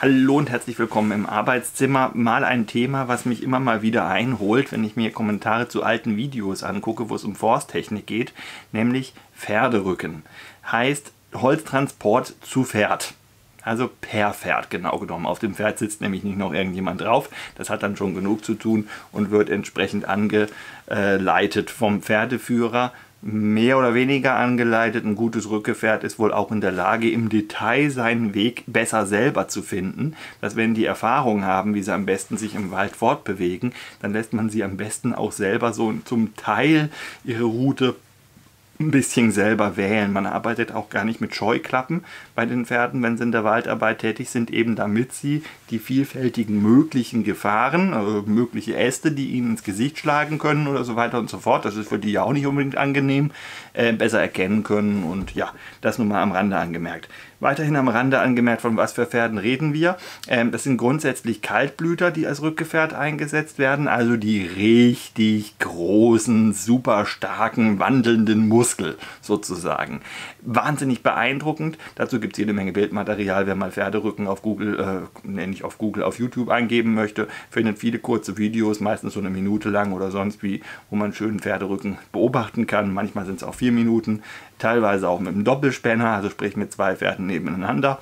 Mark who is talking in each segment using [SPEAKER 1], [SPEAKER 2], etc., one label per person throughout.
[SPEAKER 1] Hallo und herzlich willkommen im Arbeitszimmer. Mal ein Thema, was mich immer mal wieder einholt, wenn ich mir Kommentare zu alten Videos angucke, wo es um Forsttechnik geht, nämlich Pferderücken. Heißt Holztransport zu Pferd. Also per Pferd genau genommen. Auf dem Pferd sitzt nämlich nicht noch irgendjemand drauf. Das hat dann schon genug zu tun und wird entsprechend angeleitet vom Pferdeführer. Mehr oder weniger angeleitet. Ein gutes Rückepferd ist wohl auch in der Lage, im Detail seinen Weg besser selber zu finden. Dass wenn die Erfahrung haben, wie sie am besten sich im Wald fortbewegen, dann lässt man sie am besten auch selber so zum Teil ihre Route ein bisschen selber wählen. Man arbeitet auch gar nicht mit Scheuklappen bei den Pferden, wenn sie in der Waldarbeit tätig sind, eben damit sie die vielfältigen möglichen Gefahren, also mögliche Äste, die ihnen ins Gesicht schlagen können oder so weiter und so fort, das ist für die ja auch nicht unbedingt angenehm, besser erkennen können. Und ja, das nur mal am Rande angemerkt. Weiterhin am Rande angemerkt, von was für Pferden reden wir. Das sind grundsätzlich Kaltblüter, die als Rückgefährt eingesetzt werden, also die richtig großen, super starken, wandelnden Muskel sozusagen. Wahnsinnig beeindruckend. Dazu gibt es jede Menge Bildmaterial, wer mal Pferderücken auf Google, nicht auf Google, auf YouTube eingeben möchte, findet viele kurze Videos, meistens so eine Minute lang oder sonst wie, wo man schön Pferderücken beobachten kann. Manchmal sind es auch 4 Minuten, teilweise auch mit einem Doppelspänner, also sprich mit 2 Pferden nebeneinander.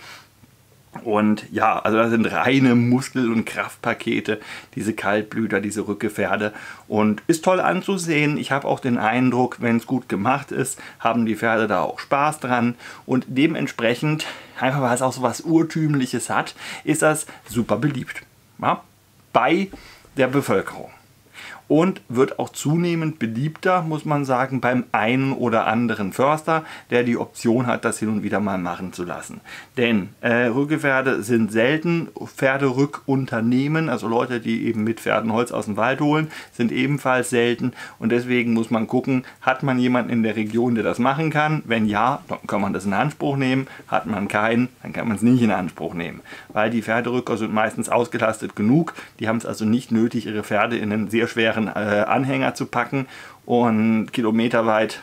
[SPEAKER 1] Und ja, also das sind reine Muskel- und Kraftpakete, diese Kaltblüter, diese Rückgefährde, und ist toll anzusehen. Ich habe auch den Eindruck, wenn es gut gemacht ist, haben die Pferde da auch Spaß dran, und dementsprechend, einfach weil es auch so was Urtümliches hat, ist das super beliebt, ja, bei der Bevölkerung. Und wird auch zunehmend beliebter, muss man sagen, beim einen oder anderen Förster, der die Option hat, das hin und wieder mal machen zu lassen. Denn Rückgefährde sind selten. Pferderückunternehmen, also Leute, die eben mit Pferden Holz aus dem Wald holen, sind ebenfalls selten. Und deswegen muss man gucken, hat man jemanden in der Region, der das machen kann? Wenn ja, dann kann man das in Anspruch nehmen. Hat man keinen, dann kann man es nicht in Anspruch nehmen. Weil die Pferderücker sind meistens ausgelastet genug. Die haben es also nicht nötig, ihre Pferde in einen sehr schweren Anhänger zu packen und kilometerweit,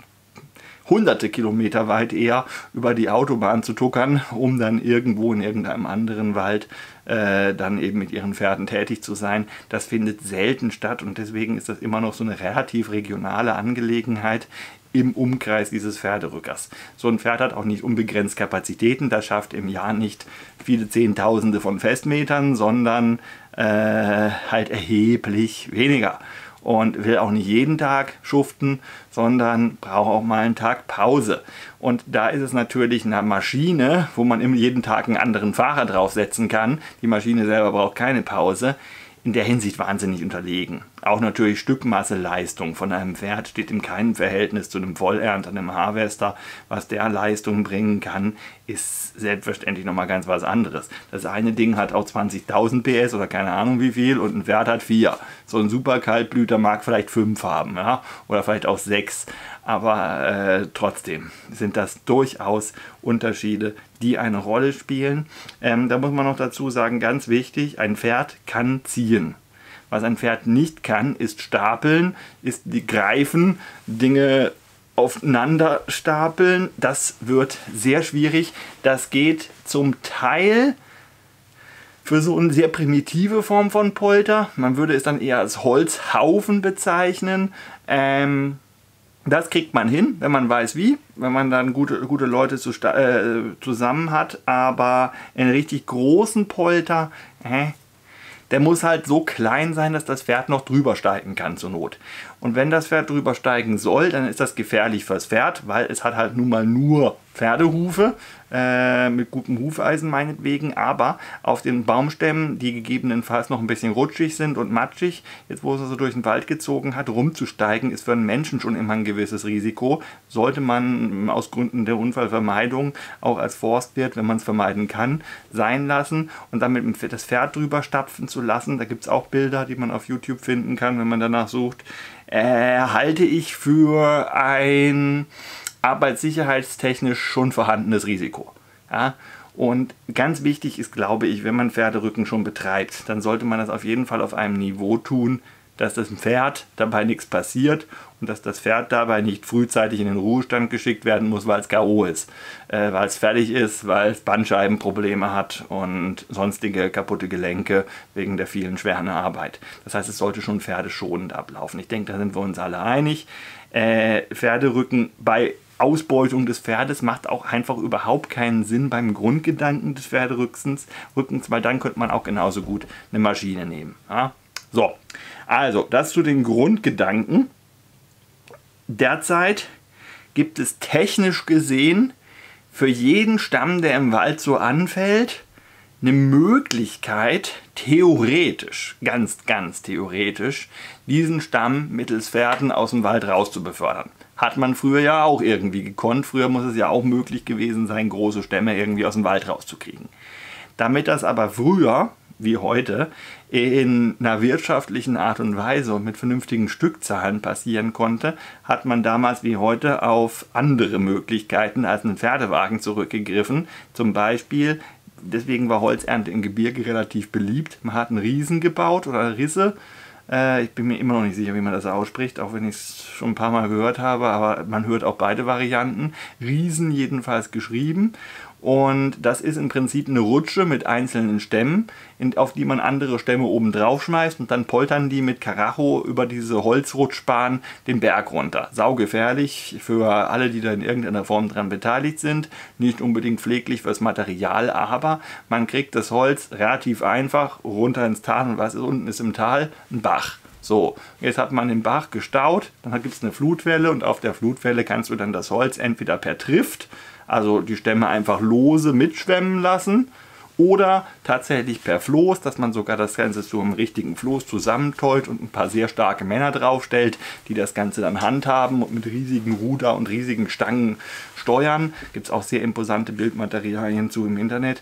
[SPEAKER 1] hunderte Kilometer weit eher, über die Autobahn zu tuckern, um dann irgendwo in irgendeinem anderen Wald dann eben mit ihren Pferden tätig zu sein. Das findet selten statt, und deswegen ist das immer noch so eine relativ regionale Angelegenheit im Umkreis dieses Pferderückers. So ein Pferd hat auch nicht unbegrenzt Kapazitäten, das schafft im Jahr nicht viele Zehntausende von Festmetern, sondern halt erheblich weniger. Und will auch nicht jeden Tag schuften, sondern braucht auch mal einen Tag Pause. Und da ist es natürlich eine Maschine, wo man jeden Tag einen anderen Fahrer draufsetzen kann. Die Maschine selber braucht keine Pause. In der Hinsicht wahnsinnig unterlegen. Auch natürlich Stückmasseleistung von einem Pferd steht in keinem Verhältnis zu einem Vollernter, einem Harvester. Was der Leistung bringen kann, ist selbstverständlich nochmal ganz was anderes. Das eine Ding hat auch 20.000 PS oder keine Ahnung wie viel, und ein Pferd hat 4. So ein super Kaltblüter mag vielleicht 5 haben, ja? Oder vielleicht auch 6. Aber trotzdem sind das durchaus Unterschiede, die eine Rolle spielen. Da muss man noch dazu sagen, ganz wichtig, ein Pferd kann ziehen. Was ein Pferd nicht kann, ist stapeln, ist die greifen, Dinge aufeinander stapeln. Das wird sehr schwierig. Das geht zum Teil für so eine sehr primitive Form von Polter. Man würde es dann eher als Holzhaufen bezeichnen. Das kriegt man hin, wenn man weiß wie, wenn man dann gute Leute zusammen hat. Aber einen richtig großen Polter, der muss halt so klein sein, dass das Pferd noch drüber steigen kann zur Not. Und wenn das Pferd drüber steigen soll, dann ist das gefährlich fürs Pferd, weil es hat halt nun mal nur Pferdehufe, mit gutem Hufeisen meinetwegen, aber auf den Baumstämmen, die gegebenenfalls noch ein bisschen rutschig sind und matschig, jetzt wo es so durch den Wald gezogen hat, rumzusteigen, ist für einen Menschen schon immer ein gewisses Risiko. Sollte man aus Gründen der Unfallvermeidung auch als Forstwirt, wenn man es vermeiden kann, sein lassen und damit das Pferd drüber stapfen zu lassen. Da gibt es auch Bilder, die man auf YouTube finden kann, wenn man danach sucht. Halte ich für ein arbeitssicherheitstechnisch schon vorhandenes Risiko. Ja? Und ganz wichtig ist, glaube ich, wenn man Pferderücken schon betreibt, dann sollte man das auf jeden Fall auf einem Niveau tun, dass das Pferd dabei nichts passiert und dass das Pferd dabei nicht frühzeitig in den Ruhestand geschickt werden muss, weil es K.O. ist, weil es fertig ist, weil es Bandscheibenprobleme hat und sonstige kaputte Gelenke wegen der vielen schweren Arbeit. Das heißt, es sollte schon pferdeschonend ablaufen. Ich denke, da sind wir uns alle einig. Pferderücken bei Ausbeutung des Pferdes macht auch einfach überhaupt keinen Sinn beim Grundgedanken des Pferderückens, weil dann könnte man auch genauso gut eine Maschine nehmen. Ja? So, also das zu den Grundgedanken. Derzeit gibt es technisch gesehen für jeden Stamm, der im Wald so anfällt, eine Möglichkeit, theoretisch, ganz theoretisch, diesen Stamm mittels Pferden aus dem Wald raus zu befördern. Hat man früher ja auch irgendwie gekonnt. Früher muss es ja auch möglich gewesen sein, große Stämme irgendwie aus dem Wald rauszukriegen. Damit das aber früher, wie heute, in einer wirtschaftlichen Art und Weise und mit vernünftigen Stückzahlen passieren konnte, hat man damals wie heute auf andere Möglichkeiten als einen Pferdewagen zurückgegriffen. Zum Beispiel, deswegen war Holzernte im Gebirge relativ beliebt, man hat einen Riesen gebaut oder Risse. Ich bin mir immer noch nicht sicher, wie man das ausspricht, auch wenn ich es schon ein paar Mal gehört habe, aber man hört auch beide Varianten. Riesen jedenfalls geschrieben. Und das ist im Prinzip eine Rutsche mit einzelnen Stämmen, auf die man andere Stämme oben drauf schmeißt und dann poltern die mit Karacho über diese Holzrutschbahn den Berg runter. Saugefährlich für alle, die da in irgendeiner Form dran beteiligt sind. Nicht unbedingt pfleglich fürs Material, aber man kriegt das Holz relativ einfach runter ins Tal. Und was ist unten ist im Tal? Ein Bach. So, jetzt hat man den Bach gestaut, dann gibt es eine Flutwelle und auf der Flutwelle kannst du dann das Holz entweder per Trift, also die Stämme einfach lose mitschwemmen lassen, oder tatsächlich per Floß, dass man sogar das Ganze zu einem richtigen Floß zusammentollt und ein paar sehr starke Männer draufstellt, die das Ganze dann handhaben und mit riesigen Ruder und riesigen Stangen steuern. Gibt es auch sehr imposante Bildmaterialien zu im Internet,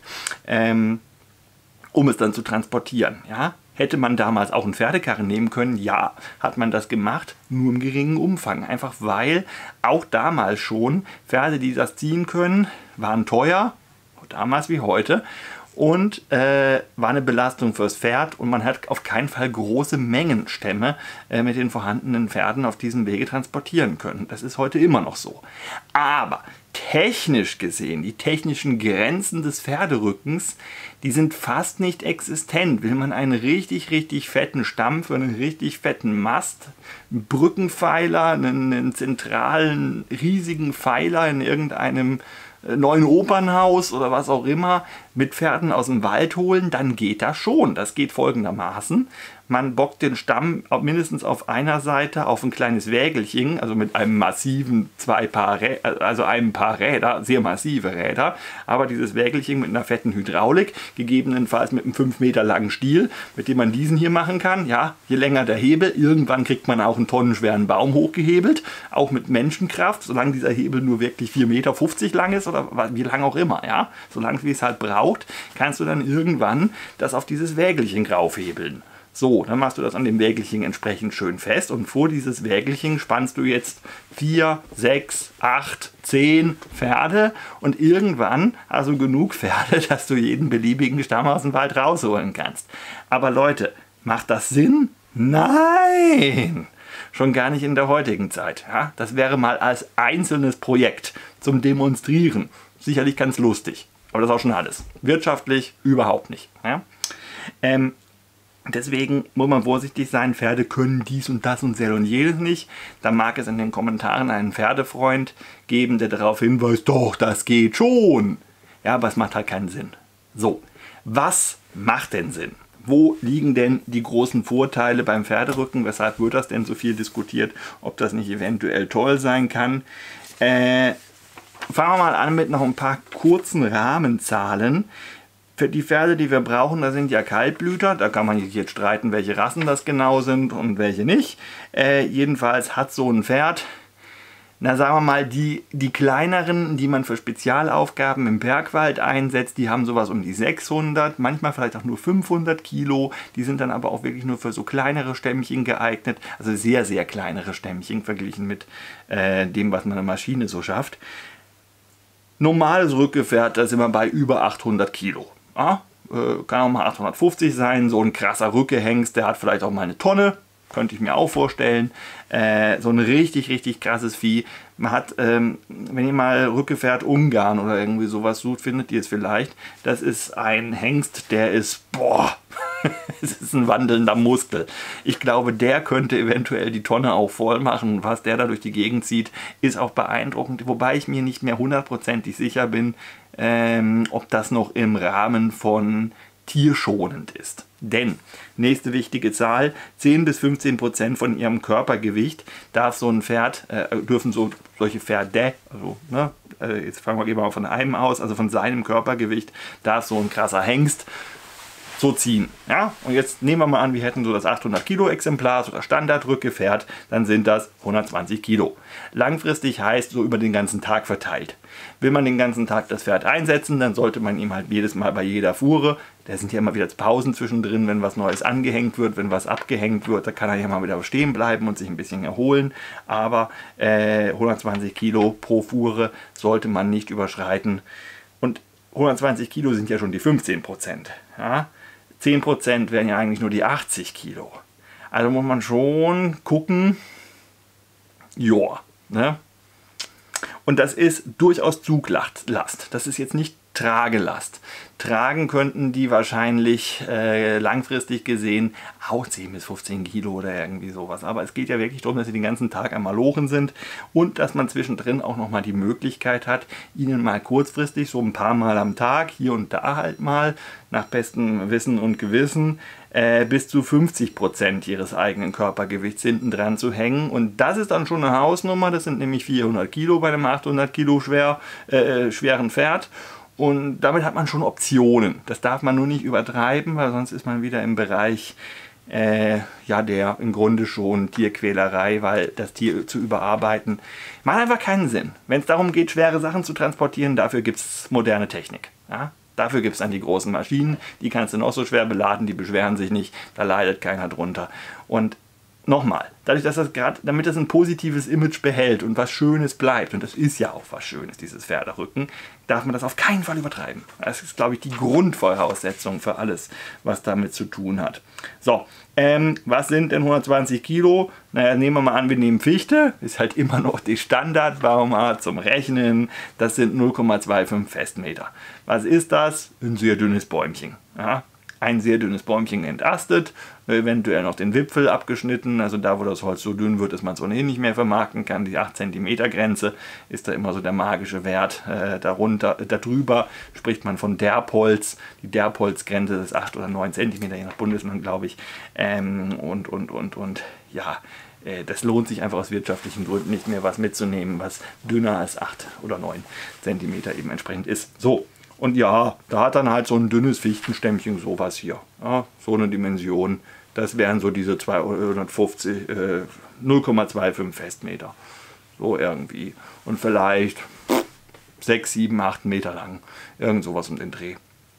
[SPEAKER 1] um es dann zu transportieren. Ja? Hätte man damals auch einen Pferdekarren nehmen können? Ja, hat man das gemacht, nur im geringen Umfang. Einfach weil auch damals schon Pferde, die das ziehen können, waren teuer, damals wie heute, und war eine Belastung fürs Pferd und man hat auf keinen Fall große Mengenstämme mit den vorhandenen Pferden auf diesem Wege transportieren können. Das ist heute immer noch so. Aber technisch gesehen, die technischen Grenzen des Pferderückens, die sind fast nicht existent. Will man einen richtig fetten Stamm für einen richtig fetten Mast, einen Brückenpfeiler, einen zentralen riesigen Pfeiler in irgendeinem neuen Opernhaus oder was auch immer mit Pferden aus dem Wald holen, dann geht das schon. Das geht folgendermaßen. Man bockt den Stamm mindestens auf einer Seite auf ein kleines Wägelchen, also mit einem massiven einem Paar Räder, sehr massive Räder, aber dieses Wägelchen mit einer fetten Hydraulik, gegebenenfalls mit einem 5 Meter langen Stiel, mit dem man diesen hier machen kann. Ja, je länger der Hebel, irgendwann kriegt man auch einen tonnenschweren Baum hochgehebelt, auch mit Menschenkraft, solange dieser Hebel nur wirklich 4,50 Meter lang ist oder wie lang auch immer, ja, solange wie es halt braucht, kannst du dann irgendwann das auf dieses Wägelchen raufhebeln. So, dann machst du das an dem Wägelchen entsprechend schön fest und vor dieses Wägelchen spannst du jetzt 4, 6, 8, 10 Pferde und irgendwann hast du genug Pferde, dass du jeden beliebigen Stamm aus dem Wald rausholen kannst. Aber Leute, macht das Sinn? Nein! Schon gar nicht in der heutigen Zeit. Ja? Das wäre mal als einzelnes Projekt zum Demonstrieren. Sicherlich ganz lustig, aber das ist auch schon alles. Wirtschaftlich überhaupt nicht. Ja? Deswegen muss man vorsichtig sein, Pferde können dies und das und sel und jenes nicht. Da mag es in den Kommentaren einen Pferdefreund geben, der darauf hinweist, doch, das geht schon. Ja, aber es macht halt keinen Sinn. So, was macht denn Sinn? Wo liegen denn die großen Vorteile beim Pferderücken? Weshalb wird das denn so viel diskutiert? Ob das nicht eventuell toll sein kann? Fangen wir mal an mit noch ein paar kurzen Rahmenzahlen. Für die Pferde, die wir brauchen, da sind ja Kaltblüter. Da kann man sich jetzt streiten, welche Rassen das genau sind und welche nicht. Jedenfalls hat so ein Pferd, na sagen wir mal, die kleineren, die man für Spezialaufgaben im Bergwald einsetzt, die haben sowas um die 600, manchmal vielleicht auch nur 500 Kilo. Die sind dann aber auch wirklich nur für so kleinere Stämmchen geeignet. Also sehr kleinere Stämmchen verglichen mit dem, was man in der Maschine so schafft. Normales Rückgefährt, da sind wir bei über 800 Kilo. Ja, kann auch mal 850 sein. So ein krasser Rückehengst, der hat vielleicht auch mal eine Tonne. könnte ich mir auch vorstellen. So ein richtig, richtig krasses Vieh. Man hat, wenn ihr mal Rückefährt Ungarn oder irgendwie sowas sucht, findet ihr es vielleicht. Das ist ein Hengst, der ist, boah, es ist ein wandelnder Muskel. Ich glaube, der könnte eventuell die Tonne auch voll machen. Was der da durch die Gegend zieht, ist auch beeindruckend. Wobei ich mir nicht mehr hundertprozentig sicher bin, ob das noch im Rahmen von tierschonend ist. Denn, nächste wichtige Zahl, 10-15% von ihrem Körpergewicht darf so ein Pferd, dürfen solche Pferde, also ne, jetzt gehen wir mal von einem aus, also von seinem Körpergewicht darf so ein krasser Hengst so ziehen. Ja? Und jetzt nehmen wir mal an, wir hätten so das 800 Kilo Exemplar, so das Standardrückgefährt, dann sind das 120 Kilo. Langfristig heißt so über den ganzen Tag verteilt. Will man den ganzen Tag das Pferd einsetzen, dann sollte man ihm halt jedes Mal bei jeder Fuhre, da sind ja immer wieder Pausen zwischendrin, wenn was Neues angehängt wird, wenn was abgehängt wird, da kann er ja mal wieder stehen bleiben und sich ein bisschen erholen. Aber 120 Kilo pro Fuhre sollte man nicht überschreiten. Und 120 Kilo sind ja schon die 15%. Ja? 10% wären ja eigentlich nur die 80 Kilo. Also muss man schon gucken, joa, ne? Und das ist durchaus Zuglast. Das ist jetzt nicht Tragelast. Tragen könnten die wahrscheinlich langfristig gesehen auch 10-15 Kilo oder irgendwie sowas. Aber es geht ja wirklich darum, dass sie den ganzen Tag am Malochen sind und dass man zwischendrin auch nochmal die Möglichkeit hat, ihnen mal kurzfristig so ein paar Mal am Tag, hier und da halt mal, nach bestem Wissen und Gewissen, bis zu 50% ihres eigenen Körpergewichts hinten dran zu hängen. Und das ist dann schon eine Hausnummer. Das sind nämlich 400 Kilo bei einem 800 Kilo schweren Pferd. Und damit hat man schon Optionen. Das darf man nur nicht übertreiben, weil sonst ist man wieder im Bereich ja, der im Grunde schon Tierquälerei, weil das Tier zu überarbeiten macht einfach keinen Sinn. Wenn es darum geht, schwere Sachen zu transportieren, dafür gibt es moderne Technik. Ja? Dafür gibt es dann die großen Maschinen, die kannst du noch so schwer beladen, die beschweren sich nicht, da leidet keiner drunter. Und nochmal, dadurch, dass damit das ein positives Image behält und was Schönes bleibt, und das ist ja auch was Schönes, dieses Pferderücken, darf man das auf keinen Fall übertreiben. Das ist, glaube ich, die Grundvoraussetzung für alles, was damit zu tun hat. So, was sind denn 120 Kilo? Naja, nehmen wir mal an, wir nehmen Fichte, ist halt immer noch die Standardbaumart zum Rechnen, das sind 0,25 Festmeter. Was ist das? Ein sehr dünnes Bäumchen. Ja? Ein sehr dünnes Bäumchen entastet, eventuell noch den Wipfel abgeschnitten, also da, wo das Holz so dünn wird, dass man es ohnehin nicht mehr vermarkten kann. Die 8 cm Grenze ist da immer so der magische Wert. Darüber spricht man von Derbholz. Die Derbholzgrenze ist 8 oder 9 cm, je nach Bundesland, glaube ich. Ja, das lohnt sich einfach aus wirtschaftlichen Gründen nicht mehr, was mitzunehmen, was dünner als 8 oder 9 cm eben entsprechend ist. So. Und ja, da hat dann halt so ein dünnes Fichtenstämmchen sowas hier. Ja, so eine Dimension. Das wären so diese 250, 0,25 Festmeter. So irgendwie. Und vielleicht 6, 7, 8 Meter lang. Irgend sowas um den Dreh.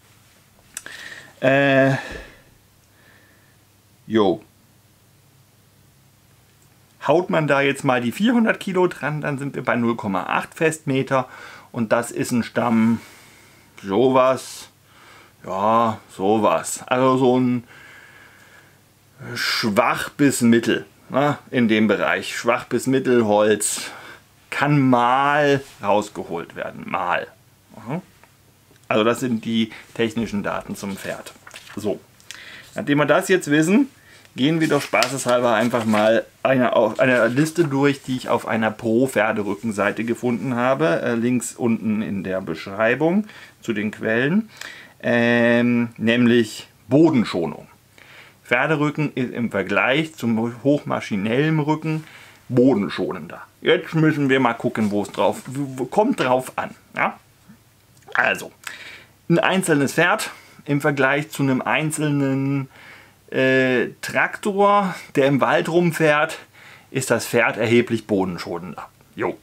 [SPEAKER 1] Haut man da jetzt mal die 400 Kilo dran, dann sind wir bei 0,8 Festmeter. Und das ist ein Stamm... sowas, ja, sowas. Also so ein schwach bis mittel, ne, in dem Bereich. Schwach bis mittel Holz kann mal rausgeholt werden, mal. Also das sind die technischen Daten zum Pferd. So, nachdem wir das jetzt wissen, gehen wir doch spaßeshalber einfach mal eine Liste durch, die ich auf einer Pro-Pferderückenseite gefunden habe. Links unten in der Beschreibung zu den Quellen. Nämlich Bodenschonung. Pferderücken ist im Vergleich zum hochmaschinellen Rücken bodenschonender. Jetzt müssen wir mal gucken, wo es kommt drauf an. Ja? Also, ein einzelnes Pferd im Vergleich zu einem einzelnen Traktor, der im Wald rumfährt, ist das Pferd erheblich bodenschonender. Jo.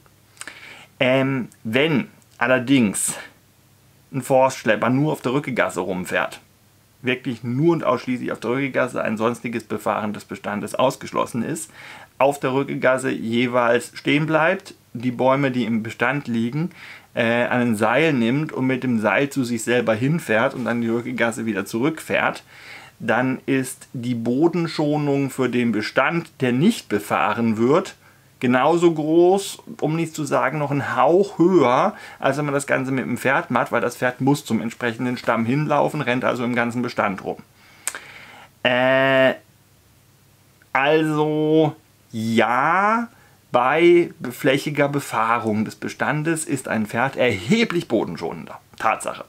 [SPEAKER 1] Wenn allerdings ein Forstschlepper nur auf der Rückegasse rumfährt, wirklich nur und ausschließlich auf der Rückegasse, ein sonstiges Befahren des Bestandes ausgeschlossen ist, auf der Rückegasse jeweils stehen bleibt, die Bäume, die im Bestand liegen, an ein Seil nimmt und mit dem Seil zu sich selber hinfährt und an die Rückegasse wieder zurückfährt, dann ist die Bodenschonung für den Bestand, der nicht befahren wird, genauso groß, um nicht zu sagen noch einen Hauch höher, als wenn man das Ganze mit dem Pferd macht, weil das Pferd muss zum entsprechenden Stamm hinlaufen, rennt also im ganzen Bestand rum. Also ja, bei flächiger Befahrung des Bestandes ist ein Pferd erheblich bodenschonender. Tatsache.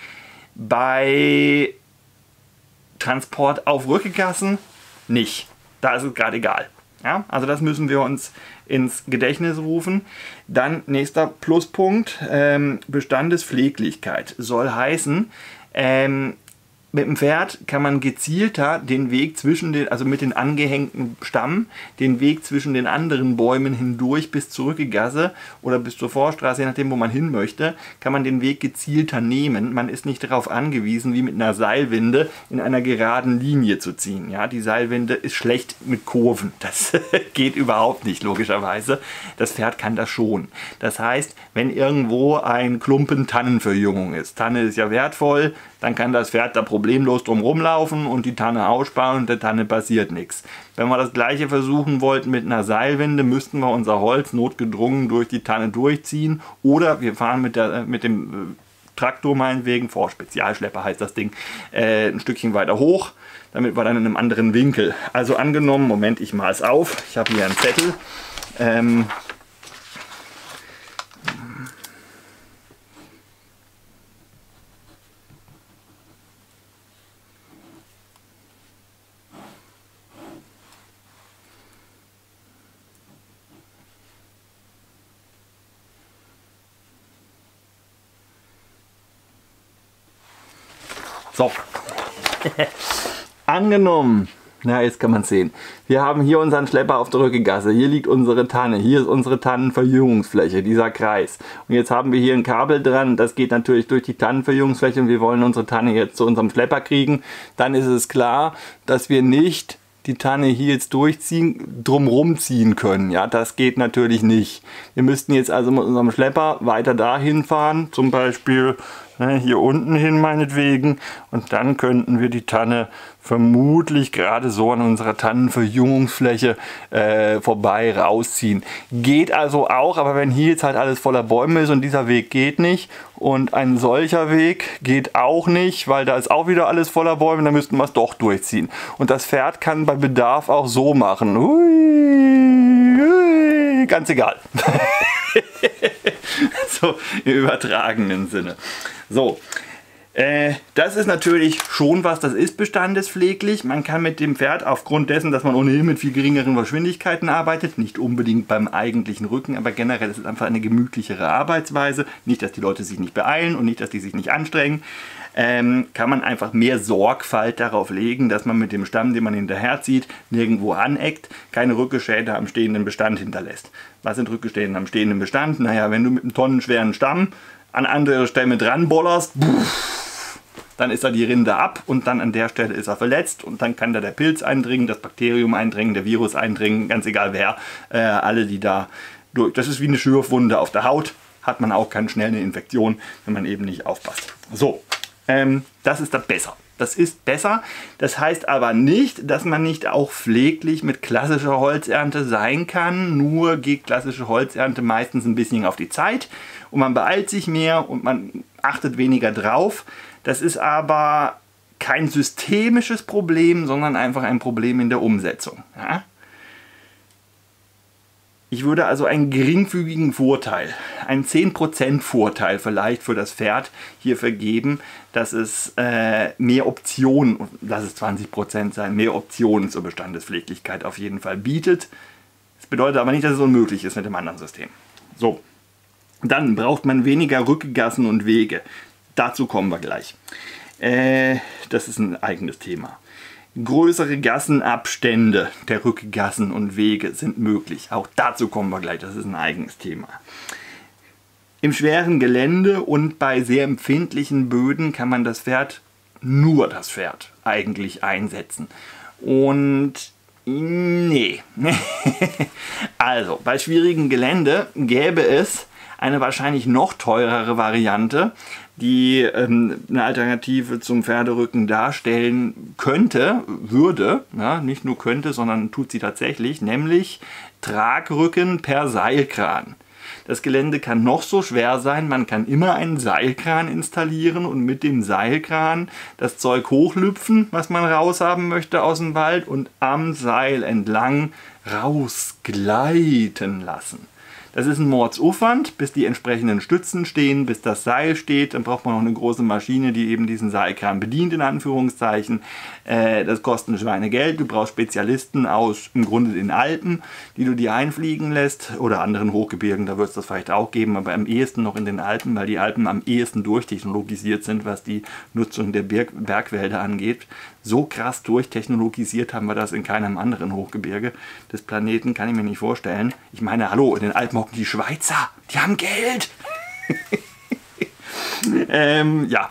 [SPEAKER 1] Bei Transport auf Rückegassen nicht. Da ist es gerade egal. Ja, also das müssen wir uns ins Gedächtnis rufen. Dann nächster Pluspunkt, Bestandespfleglichkeit. Soll heißen, mit dem Pferd kann man gezielter den Weg zwischen den, also mit den angehängten Stamm, den Weg zwischen den anderen Bäumen hindurch bis zur Rückegasse oder bis zur Vorstraße, je nachdem, wo man hin möchte, kann man den Weg gezielter nehmen. Man ist nicht darauf angewiesen, wie mit einer Seilwinde in einer geraden Linie zu ziehen. Ja, die Seilwinde ist schlecht mit Kurven. Das geht überhaupt nicht, logischerweise. Das Pferd kann das schon. Das heißt, wenn irgendwo ein Klumpen Tannenverjüngung ist, Tanne ist ja wertvoll, dann kann das Pferd da problemlos drum rumlaufen und die Tanne aussparen und der Tanne passiert nichts. Wenn wir das gleiche versuchen wollten mit einer Seilwinde, müssten wir unser Holz notgedrungen durch die Tanne durchziehen oder wir fahren mit dem Traktor meinetwegen, Spezialschlepper heißt das Ding, ein Stückchen weiter hoch, damit wir dann in einem anderen Winkel. Also angenommen, Moment, ich mache es auf, ich habe hier einen Zettel. So, angenommen, na jetzt kann man es sehen, wir haben hier unseren Schlepper auf der Rückegasse, hier liegt unsere Tanne, hier ist unsere Tannenverjüngungsfläche, dieser Kreis. Und jetzt haben wir hier ein Kabel dran, das geht natürlich durch die Tannenverjüngungsfläche und wir wollen unsere Tanne jetzt zu unserem Schlepper kriegen. Dann ist es klar, dass wir nicht die Tanne hier jetzt durchziehen, drumrum ziehen können. Ja, das geht natürlich nicht. Wir müssten jetzt also mit unserem Schlepper weiter dahin fahren, zum Beispiel hier unten hin meinetwegen, und dann könnten wir die Tanne vermutlich gerade so an unserer Tannenverjüngungsfläche vorbei rausziehen. Geht also auch, aber wenn hier jetzt halt alles voller Bäume ist und dieser Weg geht nicht und ein solcher Weg geht auch nicht, weil da ist auch wieder alles voller Bäume, dann müssten wir es doch durchziehen. Und das Pferd kann bei Bedarf auch so machen. Hui, hui, ganz egal. So im übertragenen Sinne. So, das ist natürlich schon was, das ist bestandespfleglich. Man kann mit dem Pferd aufgrund dessen, dass man ohnehin mit viel geringeren Geschwindigkeiten arbeitet, nicht unbedingt beim eigentlichen Rücken, aber generell ist es einfach eine gemütlichere Arbeitsweise. Nicht, dass die Leute sich nicht beeilen und nicht, dass die sich nicht anstrengen. Kann man einfach mehr Sorgfalt darauf legen, dass man mit dem Stamm, den man hinterherzieht, nirgendwo aneckt, keine Rückgeschäde am stehenden Bestand hinterlässt. Was sind Rückgeschäde am stehenden Bestand? Naja, wenn du mit einem tonnenschweren Stamm an andere Stämme dran bollerst, dann ist da die Rinde ab und dann an der Stelle ist er verletzt und dann kann da der Pilz eindringen, das Bakterium eindringen, der Virus eindringen, ganz egal wer, alle die da durch. Das ist wie eine Schürfwunde auf der Haut, hat man auch ganz schnell eine Infektion, wenn man eben nicht aufpasst. So, das ist das besser. Das ist besser. Das heißt aber nicht, dass man nicht auch pfleglich mit klassischer Holzernte sein kann. Nur geht klassische Holzernte meistens ein bisschen auf die Zeit und man beeilt sich mehr und man achtet weniger drauf. Das ist aber kein systemisches Problem, sondern einfach ein Problem in der Umsetzung. Ja? Ich würde also einen geringfügigen Vorteil, einen 10% Vorteil vielleicht für das Pferd hier vergeben, dass es mehr Optionen, lass es 20% sein, mehr Optionen zur Bestandespfleglichkeit auf jeden Fall bietet. Das bedeutet aber nicht, dass es unmöglich ist mit dem anderen System. So, dann braucht man weniger Rückgassen und Wege. Dazu kommen wir gleich. Das ist ein eigenes Thema. Größere Gassenabstände der Rückgassen und Wege sind möglich. Auch dazu kommen wir gleich, das ist ein eigenes Thema. Im schweren Gelände und bei sehr empfindlichen Böden kann man nur das Pferd eigentlich einsetzen. Und nee. Also, bei schwierigem Gelände gäbe es eine wahrscheinlich noch teurere Variante, die eine Alternative zum Pferderücken darstellen könnte, würde, ja, nicht nur könnte, sondern tut sie tatsächlich, nämlich Tragrücken per Seilkran. Das Gelände kann noch so schwer sein, man kann immer einen Seilkran installieren und mit dem Seilkran das Zeug hochlüpfen, was man raushaben möchte aus dem Wald, und am Seil entlang rausgleiten lassen. Das ist ein Mordsaufwand, bis die entsprechenden Stützen stehen, bis das Seil steht. Dann braucht man noch eine große Maschine, die eben diesen Seilkran bedient, in Anführungszeichen. Das kostet ein Schweinegeld. Du brauchst Spezialisten aus im Grunde den Alpen, die du dir einfliegen lässt, oder anderen Hochgebirgen, da wird es das vielleicht auch geben, aber am ehesten noch in den Alpen, weil die Alpen am ehesten durchtechnologisiert sind, was die Nutzung der Bergwälder angeht. So krass durchtechnologisiert haben wir das in keinem anderen Hochgebirge des Planeten, kann ich mir nicht vorstellen. Ich meine, hallo, in den Alpen hocken die Schweizer, die haben Geld! Ja,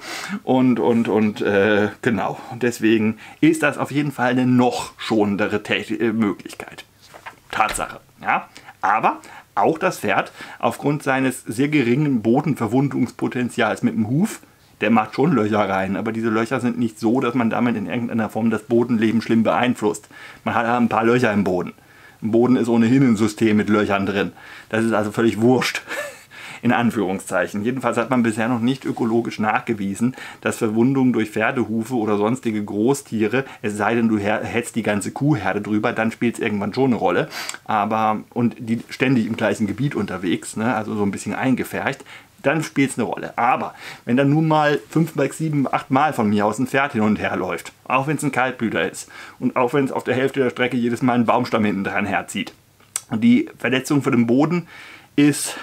[SPEAKER 1] genau. Und deswegen ist das auf jeden Fall eine noch schonendere Möglichkeit. Tatsache, ja. Aber auch das Pferd, aufgrund seines sehr geringen Bodenverwundungspotenzials mit dem Huf, der macht schon Löcher rein, aber diese Löcher sind nicht so, dass man damit in irgendeiner Form das Bodenleben schlimm beeinflusst. Man hat ein paar Löcher im Boden. Im Boden ist ohnehin ein System mit Löchern drin. Das ist also völlig wurscht. In Anführungszeichen. Jedenfalls hat man bisher noch nicht ökologisch nachgewiesen, dass Verwundungen durch Pferdehufe oder sonstige Großtiere, es sei denn, du hetzt die ganze Kuhherde drüber, dann spielt es irgendwann schon eine Rolle. Aber, und die ständig im gleichen Gebiet unterwegs, ne, also so ein bisschen eingefärcht, dann spielt es eine Rolle. Aber wenn dann nun mal 5, 6, 7, 8 Mal von mir aus ein Pferd hin und her läuft, auch wenn es ein Kaltblüter ist und auch wenn es auf der Hälfte der Strecke jedes Mal einen Baumstamm hinten dran herzieht, und die Verletzung für den Boden ist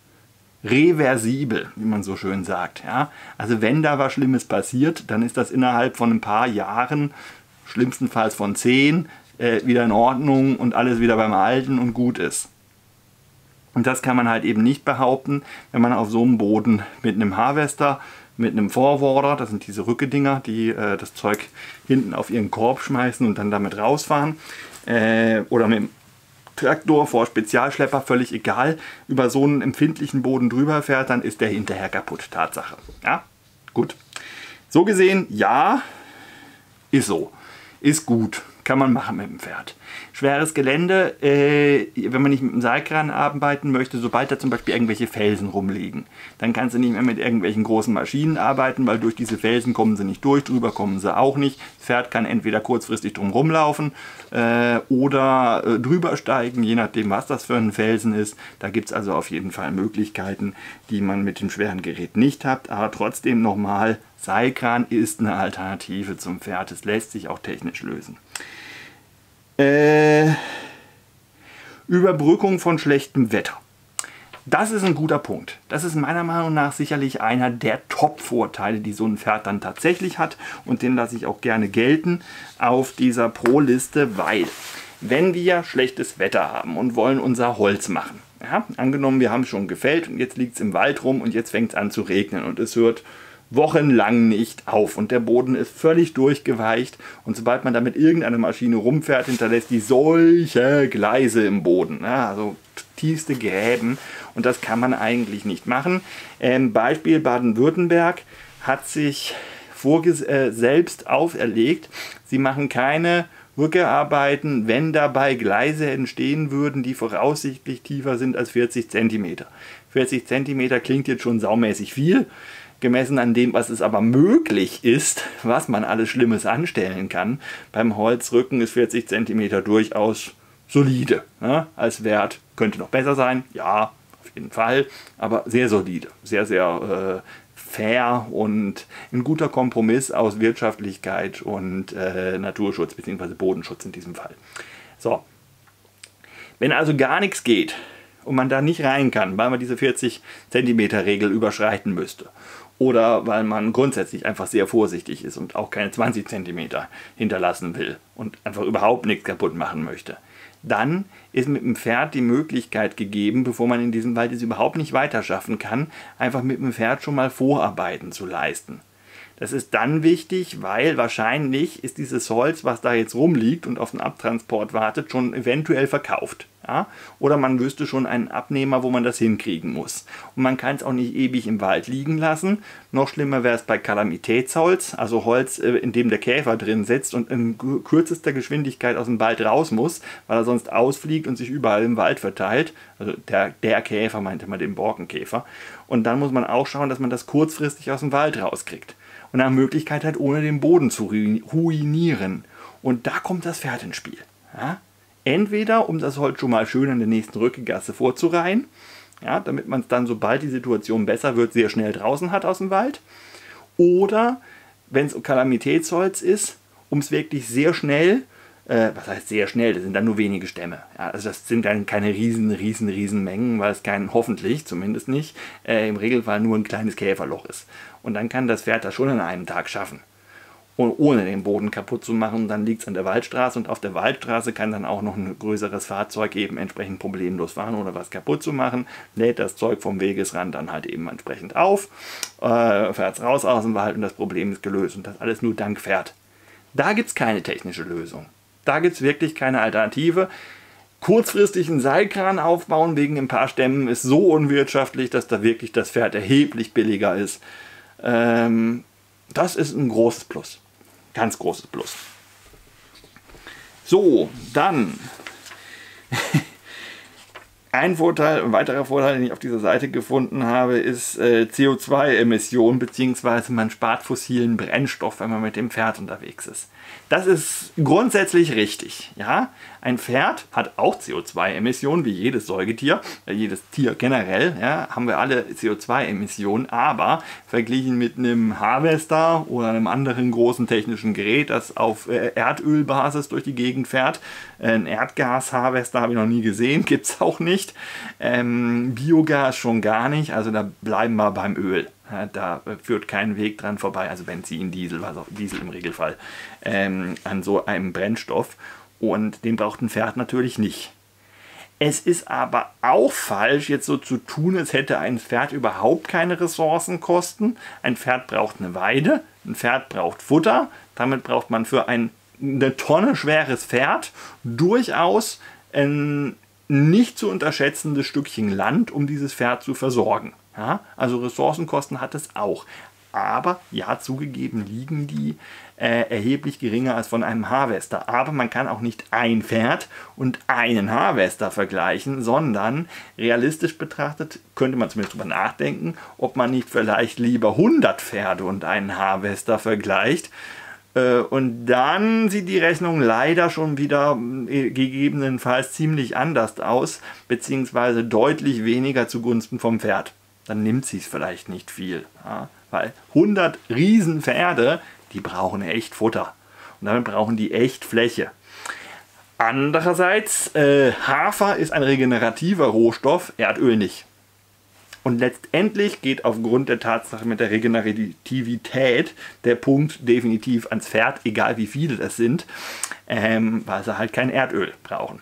[SPEAKER 1] reversibel, wie man so schön sagt. Ja? Also wenn da was Schlimmes passiert, dann ist das innerhalb von ein paar Jahren, schlimmstenfalls von 10, wieder in Ordnung und alles wieder beim Alten und gut ist. Und das kann man halt eben nicht behaupten, wenn man auf so einem Boden mit einem Harvester, mit einem Forwarder, das sind diese Rückedinger, die das Zeug hinten auf ihren Korb schmeißen und dann damit rausfahren, oder mit dem Traktor vor Spezialschlepper, völlig egal, über so einen empfindlichen Boden drüber fährt, dann ist der hinterher kaputt. Tatsache. Ja, gut. So gesehen, ja, ist so. Ist gut. Kann man machen mit dem Pferd. Schweres Gelände, wenn man nicht mit dem Seilkran arbeiten möchte, sobald da zum Beispiel irgendwelche Felsen rumliegen, dann kannst du nicht mehr mit irgendwelchen großen Maschinen arbeiten, weil durch diese Felsen kommen sie nicht durch, drüber kommen sie auch nicht. Das Pferd kann entweder kurzfristig drum rumlaufen oder drüber steigen, je nachdem, was das für ein Felsen ist. Da gibt es also auf jeden Fall Möglichkeiten, die man mit dem schweren Gerät nicht hat. Aber trotzdem nochmal, Seilkran ist eine Alternative zum Pferd. Es lässt sich auch technisch lösen. Überbrückung von schlechtem Wetter. Das ist ein guter Punkt. Das ist meiner Meinung nach sicherlich einer der Top-Vorteile, die so ein Pferd dann tatsächlich hat. Und den lasse ich auch gerne gelten auf dieser Pro-Liste, weil wenn wir schlechtes Wetter haben und wollen unser Holz machen, ja, angenommen wir haben es schon gefällt und jetzt liegt es im Wald rum und jetzt fängt es an zu regnen und es hört wochenlang nicht auf und der Boden ist völlig durchgeweicht und sobald man da mit irgendeiner Maschine rumfährt, hinterlässt die solche Gleise im Boden, ja, also tiefste Gräben, und das kann man eigentlich nicht machen. Beispiel Baden-Württemberg hat sich selbst auferlegt, sie machen keine Rückearbeiten, wenn dabei Gleise entstehen würden, die voraussichtlich tiefer sind als 40 cm. 40 cm klingt jetzt schon saumäßig viel, gemessen an dem, was es aber möglich ist, was man alles Schlimmes anstellen kann. Beim Holzrücken ist 40 cm durchaus solide. Ne? Als Wert könnte noch besser sein, ja, auf jeden Fall, aber sehr solide, sehr, sehr fair und ein guter Kompromiss aus Wirtschaftlichkeit und Naturschutz bzw. Bodenschutz in diesem Fall. So, wenn also gar nichts geht und man da nicht rein kann, weil man diese 40 cm Regel überschreiten müsste, oder weil man grundsätzlich einfach sehr vorsichtig ist und auch keine 20 cm hinterlassen will und einfach überhaupt nichts kaputt machen möchte, dann ist mit dem Pferd die Möglichkeit gegeben, bevor man in diesem Wald es überhaupt nicht weiter schaffen kann, einfach mit dem Pferd schon mal Vorarbeiten zu leisten. Das ist dann wichtig, weil wahrscheinlich ist dieses Holz, was da jetzt rumliegt und auf den Abtransport wartet, schon eventuell verkauft. Ja? Oder man wüsste schon einen Abnehmer, wo man das hinkriegen muss. Und man kann es auch nicht ewig im Wald liegen lassen. Noch schlimmer wäre es bei Kalamitätsholz, also Holz, in dem der Käfer drin sitzt und in kürzester Geschwindigkeit aus dem Wald raus muss, weil er sonst ausfliegt und sich überall im Wald verteilt. Also der Käfer meinte man den Borkenkäfer. Und dann muss man auch schauen, dass man das kurzfristig aus dem Wald rauskriegt. Und nach Möglichkeit halt ohne den Boden zu ruinieren. Und da kommt das Pferd ins Spiel. Ja? Entweder, um das Holz schon mal schön an der nächsten Rückegasse vorzureihen, ja, damit man es dann, sobald die Situation besser wird, sehr schnell draußen hat aus dem Wald. Oder, wenn es Kalamitätsholz ist, um es wirklich sehr schnell, was heißt sehr schnell, das sind dann nur wenige Stämme. Ja, also das sind dann keine riesen Mengen, weil es hoffentlich zumindest nicht, im Regelfall nur ein kleines Käferloch ist. Und dann kann das Pferd das schon an einem Tag schaffen. Und ohne den Boden kaputt zu machen, dann liegt es an der Waldstraße und auf der Waldstraße kann dann auch noch ein größeres Fahrzeug eben entsprechend problemlos fahren, ohne was kaputt zu machen, lädt das Zeug vom Wegesrand dann halt eben entsprechend auf, fährt es raus aus dem Wald und das Problem ist gelöst und das alles nur dank Pferd. Da gibt es keine technische Lösung. Da gibt es wirklich keine Alternative. Kurzfristig einen Seilkran aufbauen wegen ein paar Stämmen ist so unwirtschaftlich, dass da wirklich das Pferd erheblich billiger ist. Das ist ein großes Plus. Ganz großes Plus. So, dann ein weiterer Vorteil, den ich auf dieser Seite gefunden habe, ist CO2-Emission, beziehungsweise man spart fossilen Brennstoff, wenn man mit dem Pferd unterwegs ist. Das ist grundsätzlich richtig. Ja? Ein Pferd hat auch CO2-Emissionen, wie jedes Säugetier, jedes Tier generell, ja, haben wir alle CO2-Emissionen, aber verglichen mit einem Harvester oder einem anderen großen technischen Gerät, das auf Erdölbasis durch die Gegend fährt, ein Erdgas-Harvester habe ich noch nie gesehen, gibt es auch nicht, Biogas schon gar nicht, also da bleiben wir beim Öl. Ja, da führt kein Weg dran vorbei, also Benzin, Diesel, was auch Diesel im Regelfall, an so einem Brennstoff. Und den braucht ein Pferd natürlich nicht. Es ist aber auch falsch, jetzt so zu tun, als hätte ein Pferd überhaupt keine Ressourcenkosten. Ein Pferd braucht eine Weide, ein Pferd braucht Futter. Damit braucht man für eine Tonne schweres Pferd durchaus ein nicht zu unterschätzendes Stückchen Land, um dieses Pferd zu versorgen. Ja, also Ressourcenkosten hat es auch. Aber ja, zugegeben liegen die erheblich geringer als von einem Harvester. Aber man kann auch nicht ein Pferd und einen Harvester vergleichen, sondern realistisch betrachtet könnte man zumindest darüber nachdenken, ob man nicht vielleicht lieber 100 Pferde und einen Harvester vergleicht. Und dann sieht die Rechnung leider schon wieder gegebenenfalls ziemlich anders aus, beziehungsweise deutlich weniger zugunsten vom Pferd. Dann nimmt sie es vielleicht nicht viel. Ja? Weil 100 Riesenpferde, die brauchen echt Futter. Und damit brauchen die echt Fläche. Andererseits, Hafer ist ein regenerativer Rohstoff, Erdöl nicht. Und letztendlich geht aufgrund der Tatsache mit der Regenerativität der Punkt definitiv ans Pferd, egal wie viele das sind, weil sie halt kein Erdöl brauchen.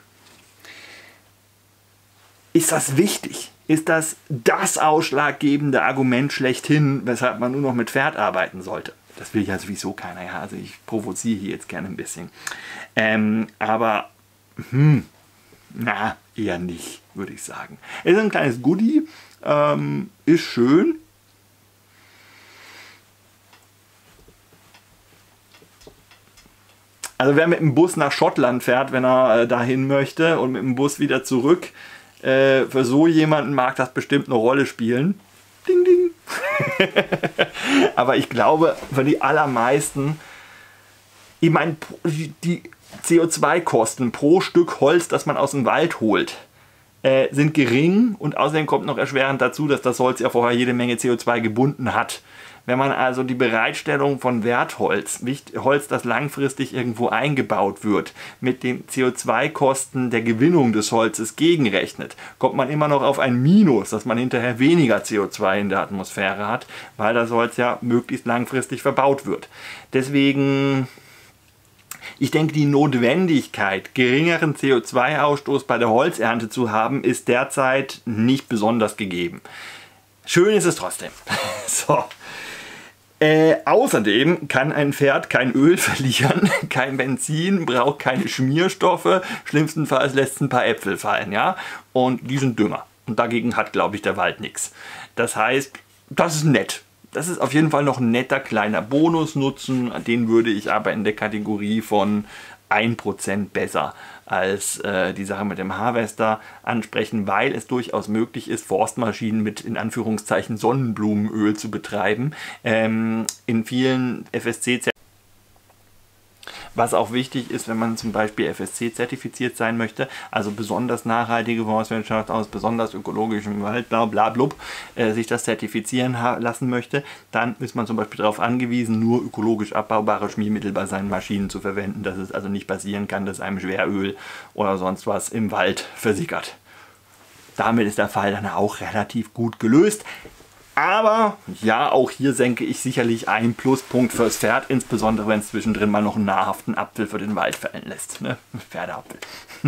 [SPEAKER 1] Ist das wichtig? Ist das ausschlaggebende Argument schlechthin, weshalb man nur noch mit Pferd arbeiten sollte? Das will ja sowieso keiner, ja. Also ich provoziere hier jetzt gerne ein bisschen. Aber, eher nicht, würde ich sagen. Es ist ein kleines Goodie, ist schön. Also wer mit dem Bus nach Schottland fährt, wenn er dahin möchte und mit dem Bus wieder zurück, für so jemanden mag das bestimmt eine Rolle spielen. Ding, ding. Aber ich glaube, für die allermeisten, ich meine, die CO2-Kosten pro Stück Holz, das man aus dem Wald holt, sind gering und außerdem kommt noch erschwerend dazu, dass das Holz ja vorher jede Menge CO2 gebunden hat. Wenn man also die Bereitstellung von Wertholz, Holz, das langfristig irgendwo eingebaut wird, mit den CO2-Kosten der Gewinnung des Holzes gegenrechnet, kommt man immer noch auf ein Minus, dass man hinterher weniger CO2 in der Atmosphäre hat, weil das Holz ja möglichst langfristig verbaut wird. Deswegen, ich denke, die Notwendigkeit, geringeren CO2-Ausstoß bei der Holzernte zu haben, ist derzeit nicht besonders gegeben. Schön ist es trotzdem. So. Außerdem kann ein Pferd kein Öl verlieren, kein Benzin, braucht keine Schmierstoffe, schlimmstenfalls lässt es ein paar Äpfel fallen, ja, und die sind Dünger. Und dagegen hat, glaube ich, der Wald nichts. Das heißt, das ist nett. Das ist auf jeden Fall noch ein netter kleiner Bonusnutzen, den würde ich aber in der Kategorie von 1% besser als die Sache mit dem Harvester ansprechen, weil es durchaus möglich ist, Forstmaschinen mit in Anführungszeichen Sonnenblumenöl zu betreiben. In vielen FSC, was auch wichtig ist, wenn man zum Beispiel FSC-zertifiziert sein möchte, also besonders nachhaltige Forstwirtschaft aus besonders ökologischem Wald, bla bla blub, sich das zertifizieren lassen möchte, dann ist man zum Beispiel darauf angewiesen, nur ökologisch abbaubare Schmiermittel bei seinen Maschinen zu verwenden, dass es also nicht passieren kann, dass einem Schweröl oder sonst was im Wald versickert. Damit ist der Fall dann auch relativ gut gelöst. Aber ja, auch hier senke ich sicherlich einen Pluspunkt fürs Pferd, insbesondere wenn es zwischendrin mal noch einen nahrhaften Apfel für den Wald fallen lässt. Ne? Pferdeapfel.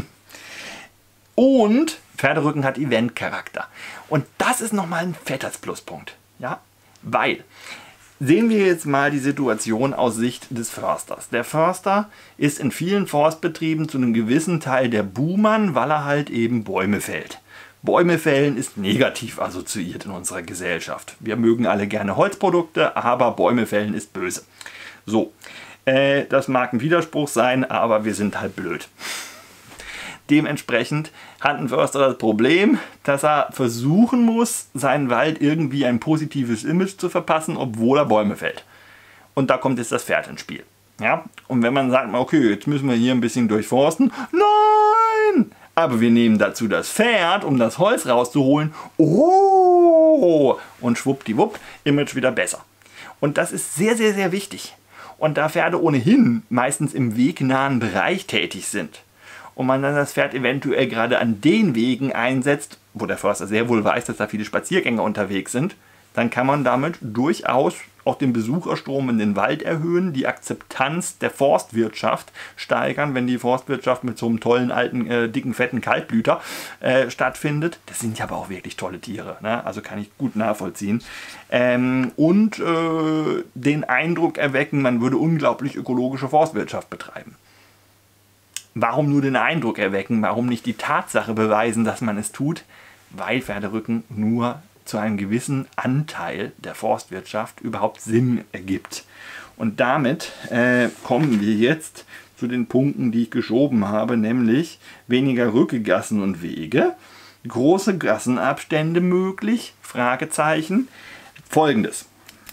[SPEAKER 1] Und Pferderücken hat Eventcharakter. Und das ist nochmal ein fettes Pluspunkt. Ja? Weil, sehen wir jetzt mal die Situation aus Sicht des Försters. Der Förster ist in vielen Forstbetrieben zu einem gewissen Teil der Buhmann, weil er halt eben Bäume fällt. Bäume fällen ist negativ assoziiert in unserer Gesellschaft. Wir mögen alle gerne Holzprodukte, aber Bäume fällen ist böse. So, das mag ein Widerspruch sein, aber wir sind halt blöd. Dementsprechend hat ein Förster das Problem, dass er versuchen muss, seinen Wald irgendwie ein positives Image zu verpassen, obwohl er Bäume fällt. Und da kommt jetzt das Pferd ins Spiel. Ja? Und wenn man sagt, okay, jetzt müssen wir hier ein bisschen durchforsten, nein! Aber wir nehmen dazu das Pferd, um das Holz rauszuholen. Oh! Und schwuppdiwupp, Image wieder besser. Und das ist sehr, sehr, sehr wichtig. Und da Pferde ohnehin meistens im wegnahen Bereich tätig sind und man dann das Pferd eventuell gerade an den Wegen einsetzt, wo der Förster sehr wohl weiß, dass da viele Spaziergänger unterwegs sind, dann kann man damit durchaus auch den Besucherstrom in den Wald erhöhen, die Akzeptanz der Forstwirtschaft steigern, wenn die Forstwirtschaft mit so einem tollen, alten, dicken, fetten Kaltblüter stattfindet. Das sind ja aber auch wirklich tolle Tiere, ne? Also kann ich gut nachvollziehen. Und den Eindruck erwecken, man würde unglaublich ökologische Forstwirtschaft betreiben. Warum nur den Eindruck erwecken? Warum nicht die Tatsache beweisen, dass man es tut? Weil Pferderücken nur zu einem gewissen Anteil der Forstwirtschaft überhaupt Sinn ergibt. Und damit kommen wir jetzt zu den Punkten, die ich geschoben habe, nämlich weniger Rückegassen und Wege, große Gassenabstände möglich, Fragezeichen. Folgendes: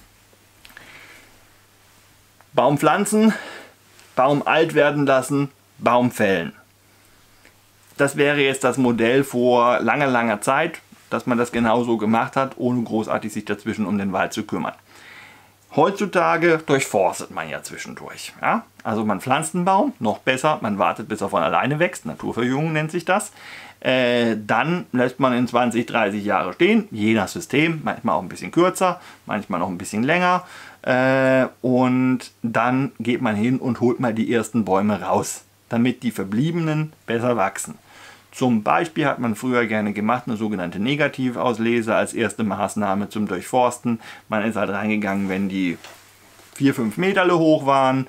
[SPEAKER 1] Baum pflanzen, Baum alt werden lassen, Baum fällen. Das wäre jetzt das Modell vor langer, langer Zeit, dass man das genauso gemacht hat, ohne großartig sich dazwischen um den Wald zu kümmern. Heutzutage durchforstet man ja zwischendurch. Ja? Also man pflanzt einen Baum, noch besser, man wartet, bis er von alleine wächst, Naturverjüngung nennt sich das. Dann lässt man in 20, 30 Jahre stehen, je nach System, manchmal auch ein bisschen kürzer, manchmal noch ein bisschen länger. Und dann geht man hin und holt mal die ersten Bäume raus, damit die verbliebenen besser wachsen. Zum Beispiel hat man früher gerne gemacht, eine sogenannte Negativauslese als erste Maßnahme zum Durchforsten. Man ist halt reingegangen, wenn die 4-5 Meter hoch waren,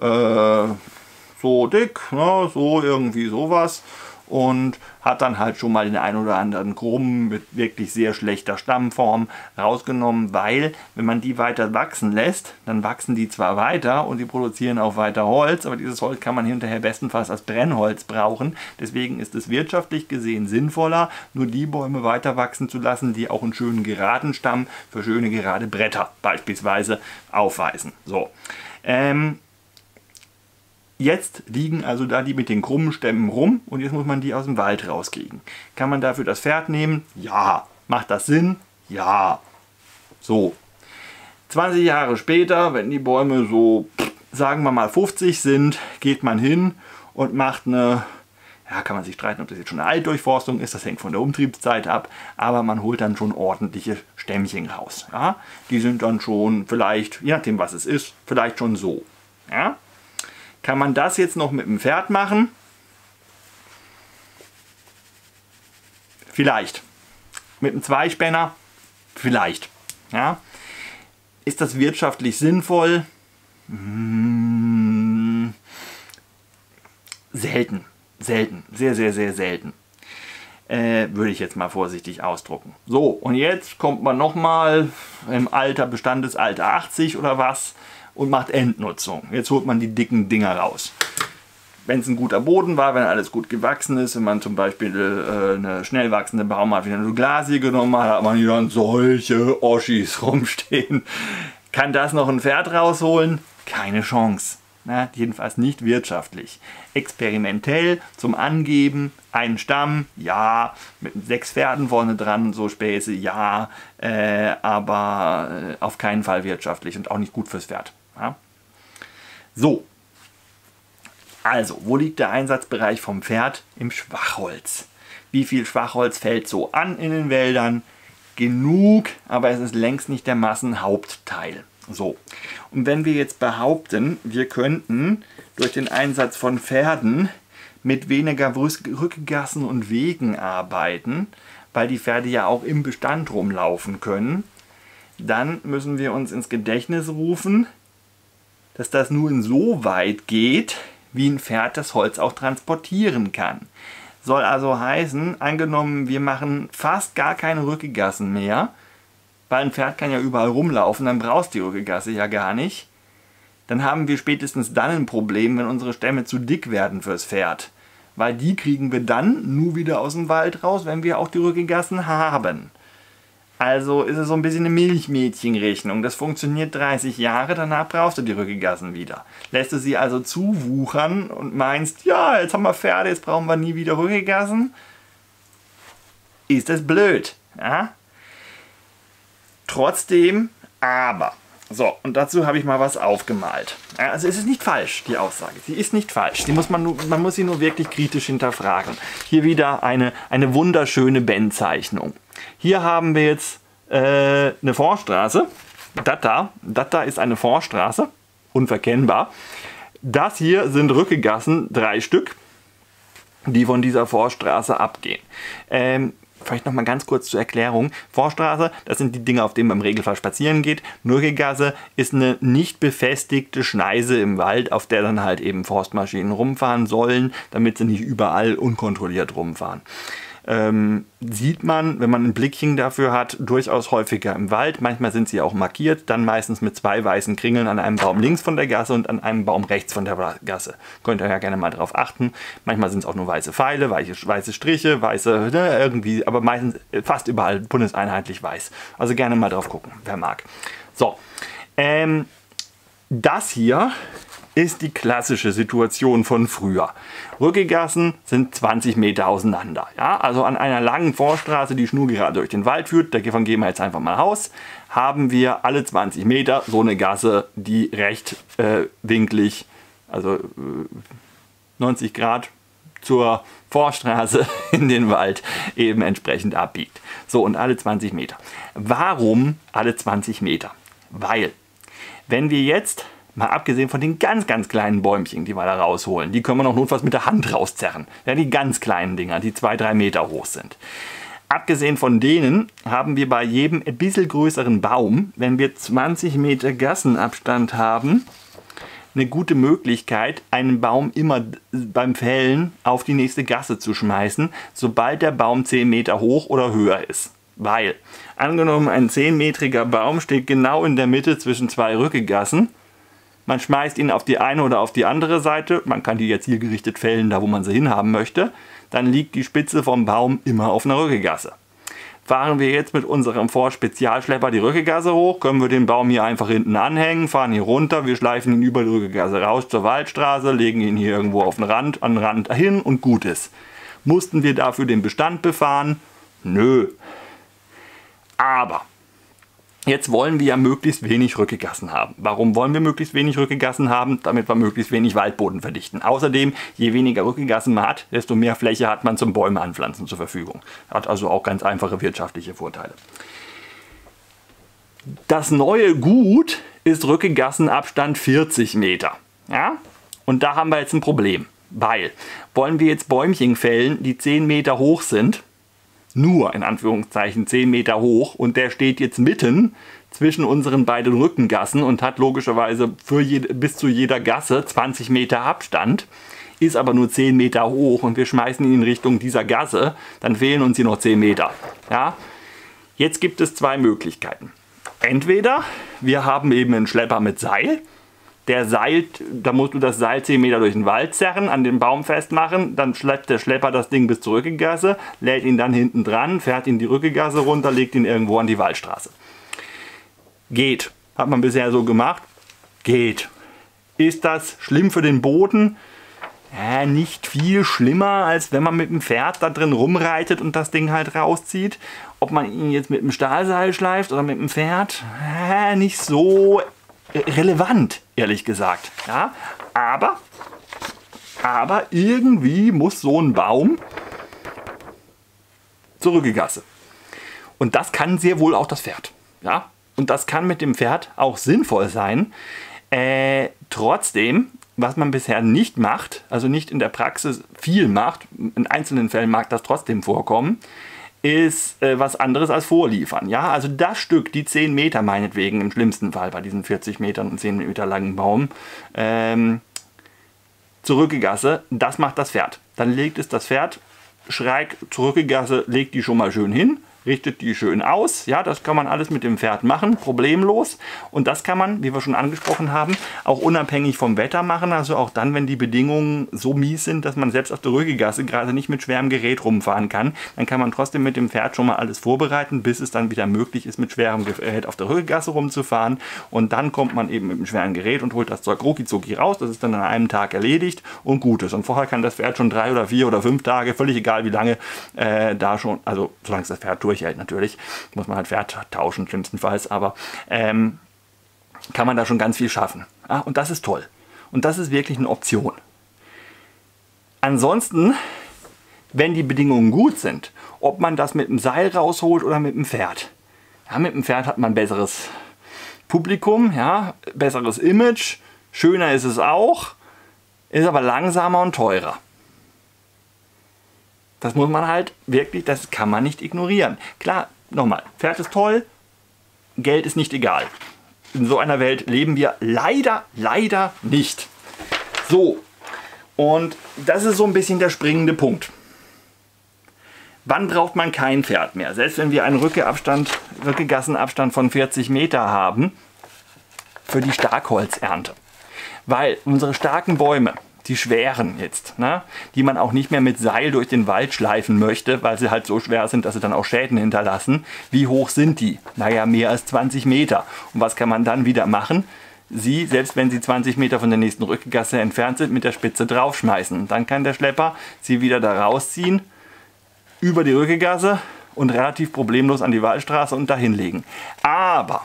[SPEAKER 1] so dick, ne, so irgendwie sowas. Und hat dann halt schon mal den ein oder anderen Krumm mit wirklich sehr schlechter Stammform rausgenommen, weil wenn man die weiter wachsen lässt, dann wachsen die zwar weiter und die produzieren auch weiter Holz, aber dieses Holz kann man hinterher bestenfalls als Brennholz brauchen. Deswegen ist es wirtschaftlich gesehen sinnvoller, nur die Bäume weiter wachsen zu lassen, die auch einen schönen geraden Stamm für schöne gerade Bretter beispielsweise aufweisen. So. Jetzt liegen also da die mit den krummen Stämmen rum und jetzt muss man die aus dem Wald rauskriegen. Kann man dafür das Pferd nehmen? Ja. Macht das Sinn? Ja. So. 20 Jahre später, wenn die Bäume so, sagen wir mal 50 sind, geht man hin und macht eine, ja, kann man sich streiten, ob das jetzt schon eine Altdurchforstung ist, das hängt von der Umtriebszeit ab, aber man holt dann schon ordentliche Stämmchen raus. Ja? Die sind dann schon vielleicht, je nachdem was es ist, vielleicht schon so. Ja? Kann man das jetzt noch mit dem Pferd machen? Vielleicht. Mit einem Zweispänner? Vielleicht. Ja? Ist das wirtschaftlich sinnvoll? Selten. Selten. Sehr, sehr, sehr selten. Würde ich jetzt mal vorsichtig ausdrucken. So, und jetzt kommt man nochmal im Bestandesalter 80 oder was und macht Endnutzung. Jetzt holt man die dicken Dinger raus. Wenn es ein guter Boden war, wenn alles gut gewachsen ist, wenn man zum Beispiel eine schnell wachsende Baum hat, wie eine Douglasie genommen hat, hat man hier dann solche Oschis rumstehen. Kann das noch ein Pferd rausholen? Keine Chance. Na, jedenfalls nicht wirtschaftlich. Experimentell zum Angeben, einen Stamm, ja, mit 6 Pferden vorne dran, so Späße, ja, aber auf keinen Fall wirtschaftlich und auch nicht gut fürs Pferd. Ja? So, also, wo liegt der Einsatzbereich vom Pferd? Im Schwachholz. Wie viel Schwachholz fällt so an in den Wäldern? Genug, aber es ist längst nicht der Massenhauptteil. So, und wenn wir jetzt behaupten, wir könnten durch den Einsatz von Pferden mit weniger Rückgassen und Wegen arbeiten, weil die Pferde ja auch im Bestand rumlaufen können, dann müssen wir uns ins Gedächtnis rufen, dass das nur insoweit geht, wie ein Pferd das Holz auch transportieren kann. Soll also heißen, angenommen, wir machen fast gar keine Rückgassen mehr, weil ein Pferd kann ja überall rumlaufen, dann brauchst du die Rückgasse ja gar nicht. Dann haben wir spätestens dann ein Problem, wenn unsere Stämme zu dick werden fürs Pferd. Weil die kriegen wir dann nur wieder aus dem Wald raus, wenn wir auch die Rückgassen haben. Also ist es so ein bisschen eine Milchmädchenrechnung. Das funktioniert 30 Jahre, danach brauchst du die Rückgassen wieder. Lässt du sie also zuwuchern und meinst, ja, jetzt haben wir Pferde, jetzt brauchen wir nie wieder Rückgassen, ist das blöd. Ja? Trotzdem, aber. So, und dazu habe ich mal was aufgemalt. Also es ist nicht falsch, die Aussage. Sie ist nicht falsch. Man muss sie nur wirklich kritisch hinterfragen. Hier wieder eine wunderschöne Bennzeichnung. Hier haben wir jetzt eine Forststraße. Das ist eine Forststraße. Unverkennbar. Das hier sind Rückgassen, 3 Stück, die von dieser Forststraße abgehen. Vielleicht noch mal ganz kurz zur Erklärung. Forststraße, das sind die Dinge, auf denen man im Regelfall spazieren geht. Rückgasse ist eine nicht befestigte Schneise im Wald, auf der dann halt eben Forstmaschinen rumfahren sollen, damit sie nicht überall unkontrolliert rumfahren. Sieht man, wenn man ein Blickchen dafür hat, durchaus häufiger im Wald. Manchmal sind sie auch markiert, dann meistens mit 2 weißen Kringeln an einem Baum links von der Gasse und an einem Baum rechts von der Gasse. Könnt ihr ja gerne mal drauf achten. Manchmal sind es auch nur weiße Pfeile, weiße Striche, weiße, irgendwie, aber meistens fast überall bundeseinheitlich weiß. Also gerne mal drauf gucken, wer mag. So, das hier ist die klassische Situation von früher. Rückgassen sind 20 Meter auseinander. Ja? Also an einer langen Forststraße, die schnurgerade durch den Wald führt, davon gehen wir jetzt einfach mal aus, haben wir alle 20 Meter so eine Gasse, die recht winklig, also 90 Grad zur Forststraße in den Wald eben entsprechend abbiegt. So, und alle 20 Meter. Warum alle 20 Meter? Weil, wenn wir jetzt mal abgesehen von den ganz, ganz kleinen Bäumchen, die wir da rausholen, die können wir noch notfalls mit der Hand rauszerren. Ja, die ganz kleinen Dinger, die 2-3 Meter hoch sind. Abgesehen von denen haben wir bei jedem ein bisschen größeren Baum, wenn wir 20 Meter Gassenabstand haben, eine gute Möglichkeit, einen Baum immer beim Fällen auf die nächste Gasse zu schmeißen, sobald der Baum 10 Meter hoch oder höher ist. Weil, angenommen, ein 10-metriger Baum steht genau in der Mitte zwischen 2 Rückgassen. Man schmeißt ihn auf die eine oder auf die andere Seite, man kann die jetzt zielgerichtet fällen, da wo man sie hinhaben möchte, dann liegt die Spitze vom Baum immer auf einer Rückgasse. Fahren wir jetzt mit unserem Forst-Spezialschlepper die Rückgasse hoch, können wir den Baum hier einfach hinten anhängen, fahren hier runter, wir schleifen ihn über die Rückgasse raus zur Waldstraße, legen ihn hier irgendwo auf den Rand hin und gut ist. Mussten wir dafür den Bestand befahren? Nö. Aber jetzt wollen wir ja möglichst wenig Rückgassen haben. Warum wollen wir möglichst wenig Rückgassen haben? Damit wir möglichst wenig Waldboden verdichten. Außerdem, je weniger Rückgassen man hat, desto mehr Fläche hat man zum Bäume anpflanzen zur Verfügung. Hat also auch ganz einfache wirtschaftliche Vorteile. Das neue Gut ist Rückgassenabstand 40 Meter. Ja? Und da haben wir jetzt ein Problem. Weil, wollen wir jetzt Bäumchen fällen, die 10 Meter hoch sind, nur in Anführungszeichen 10 Meter hoch und der steht jetzt mitten zwischen unseren beiden Rückengassen und hat logischerweise bis zu jeder Gasse 20 Meter Abstand, ist aber nur 10 Meter hoch und wir schmeißen ihn in Richtung dieser Gasse, dann fehlen uns hier noch 10 Meter. Ja? Jetzt gibt es zwei Möglichkeiten. Entweder wir haben eben einen Schlepper mit Seil, der seilt, da musst du das Seil 10 Meter durch den Wald zerren, an den Baum festmachen, dann schleppt der Schlepper das Ding bis zur Rückegasse, lädt ihn dann hinten dran, fährt ihn die Rückegasse runter, legt ihn irgendwo an die Waldstraße. Geht. Hat man bisher so gemacht? Geht. Ist das schlimm für den Boden? Nicht viel schlimmer, als wenn man mit dem Pferd da drin rumreitet und das Ding halt rauszieht. Ob man ihn jetzt mit dem Stahlseil schleift oder mit dem Pferd, nicht so relevant, ehrlich gesagt. Ja? Aber irgendwie muss so ein Baum zur Rückegasse. Und das kann sehr wohl auch das Pferd. Ja? Und das kann mit dem Pferd auch sinnvoll sein. Trotzdem, was man bisher nicht macht, also nicht in der Praxis viel macht, in einzelnen Fällen mag das trotzdem vorkommen, ist was anderes als vorliefern. Ja? Also das Stück, die 10 Meter meinetwegen im schlimmsten Fall bei diesen 40 Metern und 10 Meter langen Baum, zur Rückegasse, das macht das Pferd. Dann legt es das Pferd schräg zur Rückegasse, legt die schon mal schön hin, richtet die schön aus. Ja, das kann man alles mit dem Pferd machen, problemlos. Und das kann man, wie wir schon angesprochen haben, auch unabhängig vom Wetter machen. Also auch dann, wenn die Bedingungen so mies sind, dass man selbst auf der Rückegasse gerade nicht mit schwerem Gerät rumfahren kann, dann kann man trotzdem mit dem Pferd schon mal alles vorbereiten, bis es dann wieder möglich ist, mit schwerem Gerät auf der Rückegasse rumzufahren. Und dann kommt man eben mit dem schweren Gerät und holt das Zeug rucki-zucki raus. Das ist dann an einem Tag erledigt und gut ist. Und vorher kann das Pferd schon 3 oder 4 oder 5 Tage, völlig egal wie lange, da schon, also solange es das Pferd durchhält natürlich, muss man halt Pferd tauschen schlimmstenfalls, aber kann man da schon ganz viel schaffen. Ja, und das ist toll. Und das ist wirklich eine Option. Ansonsten, wenn die Bedingungen gut sind, ob man das mit dem Seil rausholt oder mit dem Pferd. Ja, mit dem Pferd hat man besseres Publikum, ja, besseres Image, schöner ist es auch, ist aber langsamer und teurer. Das muss man halt wirklich, das kann man nicht ignorieren. Klar, nochmal, Pferd ist toll, Geld ist nicht egal. In so einer Welt leben wir leider nicht. So, und das ist so ein bisschen der springende Punkt. Wann braucht man kein Pferd mehr? Selbst wenn wir einen Rückegassenabstand von 40 Meter haben, für die Starkholzernte. Weil unsere starken Bäume, die schweren jetzt, ne, die man auch nicht mehr mit Seil durch den Wald schleifen möchte, weil sie halt so schwer sind, dass sie dann auch Schäden hinterlassen. Wie hoch sind die? Naja, mehr als 20 Meter. Und was kann man dann wieder machen? Sie, selbst wenn sie 20 Meter von der nächsten Rückegasse entfernt sind, mit der Spitze draufschmeißen. Dann kann der Schlepper sie wieder da rausziehen, über die Rückegasse und relativ problemlos an die Waldstraße und dahin legen. Aber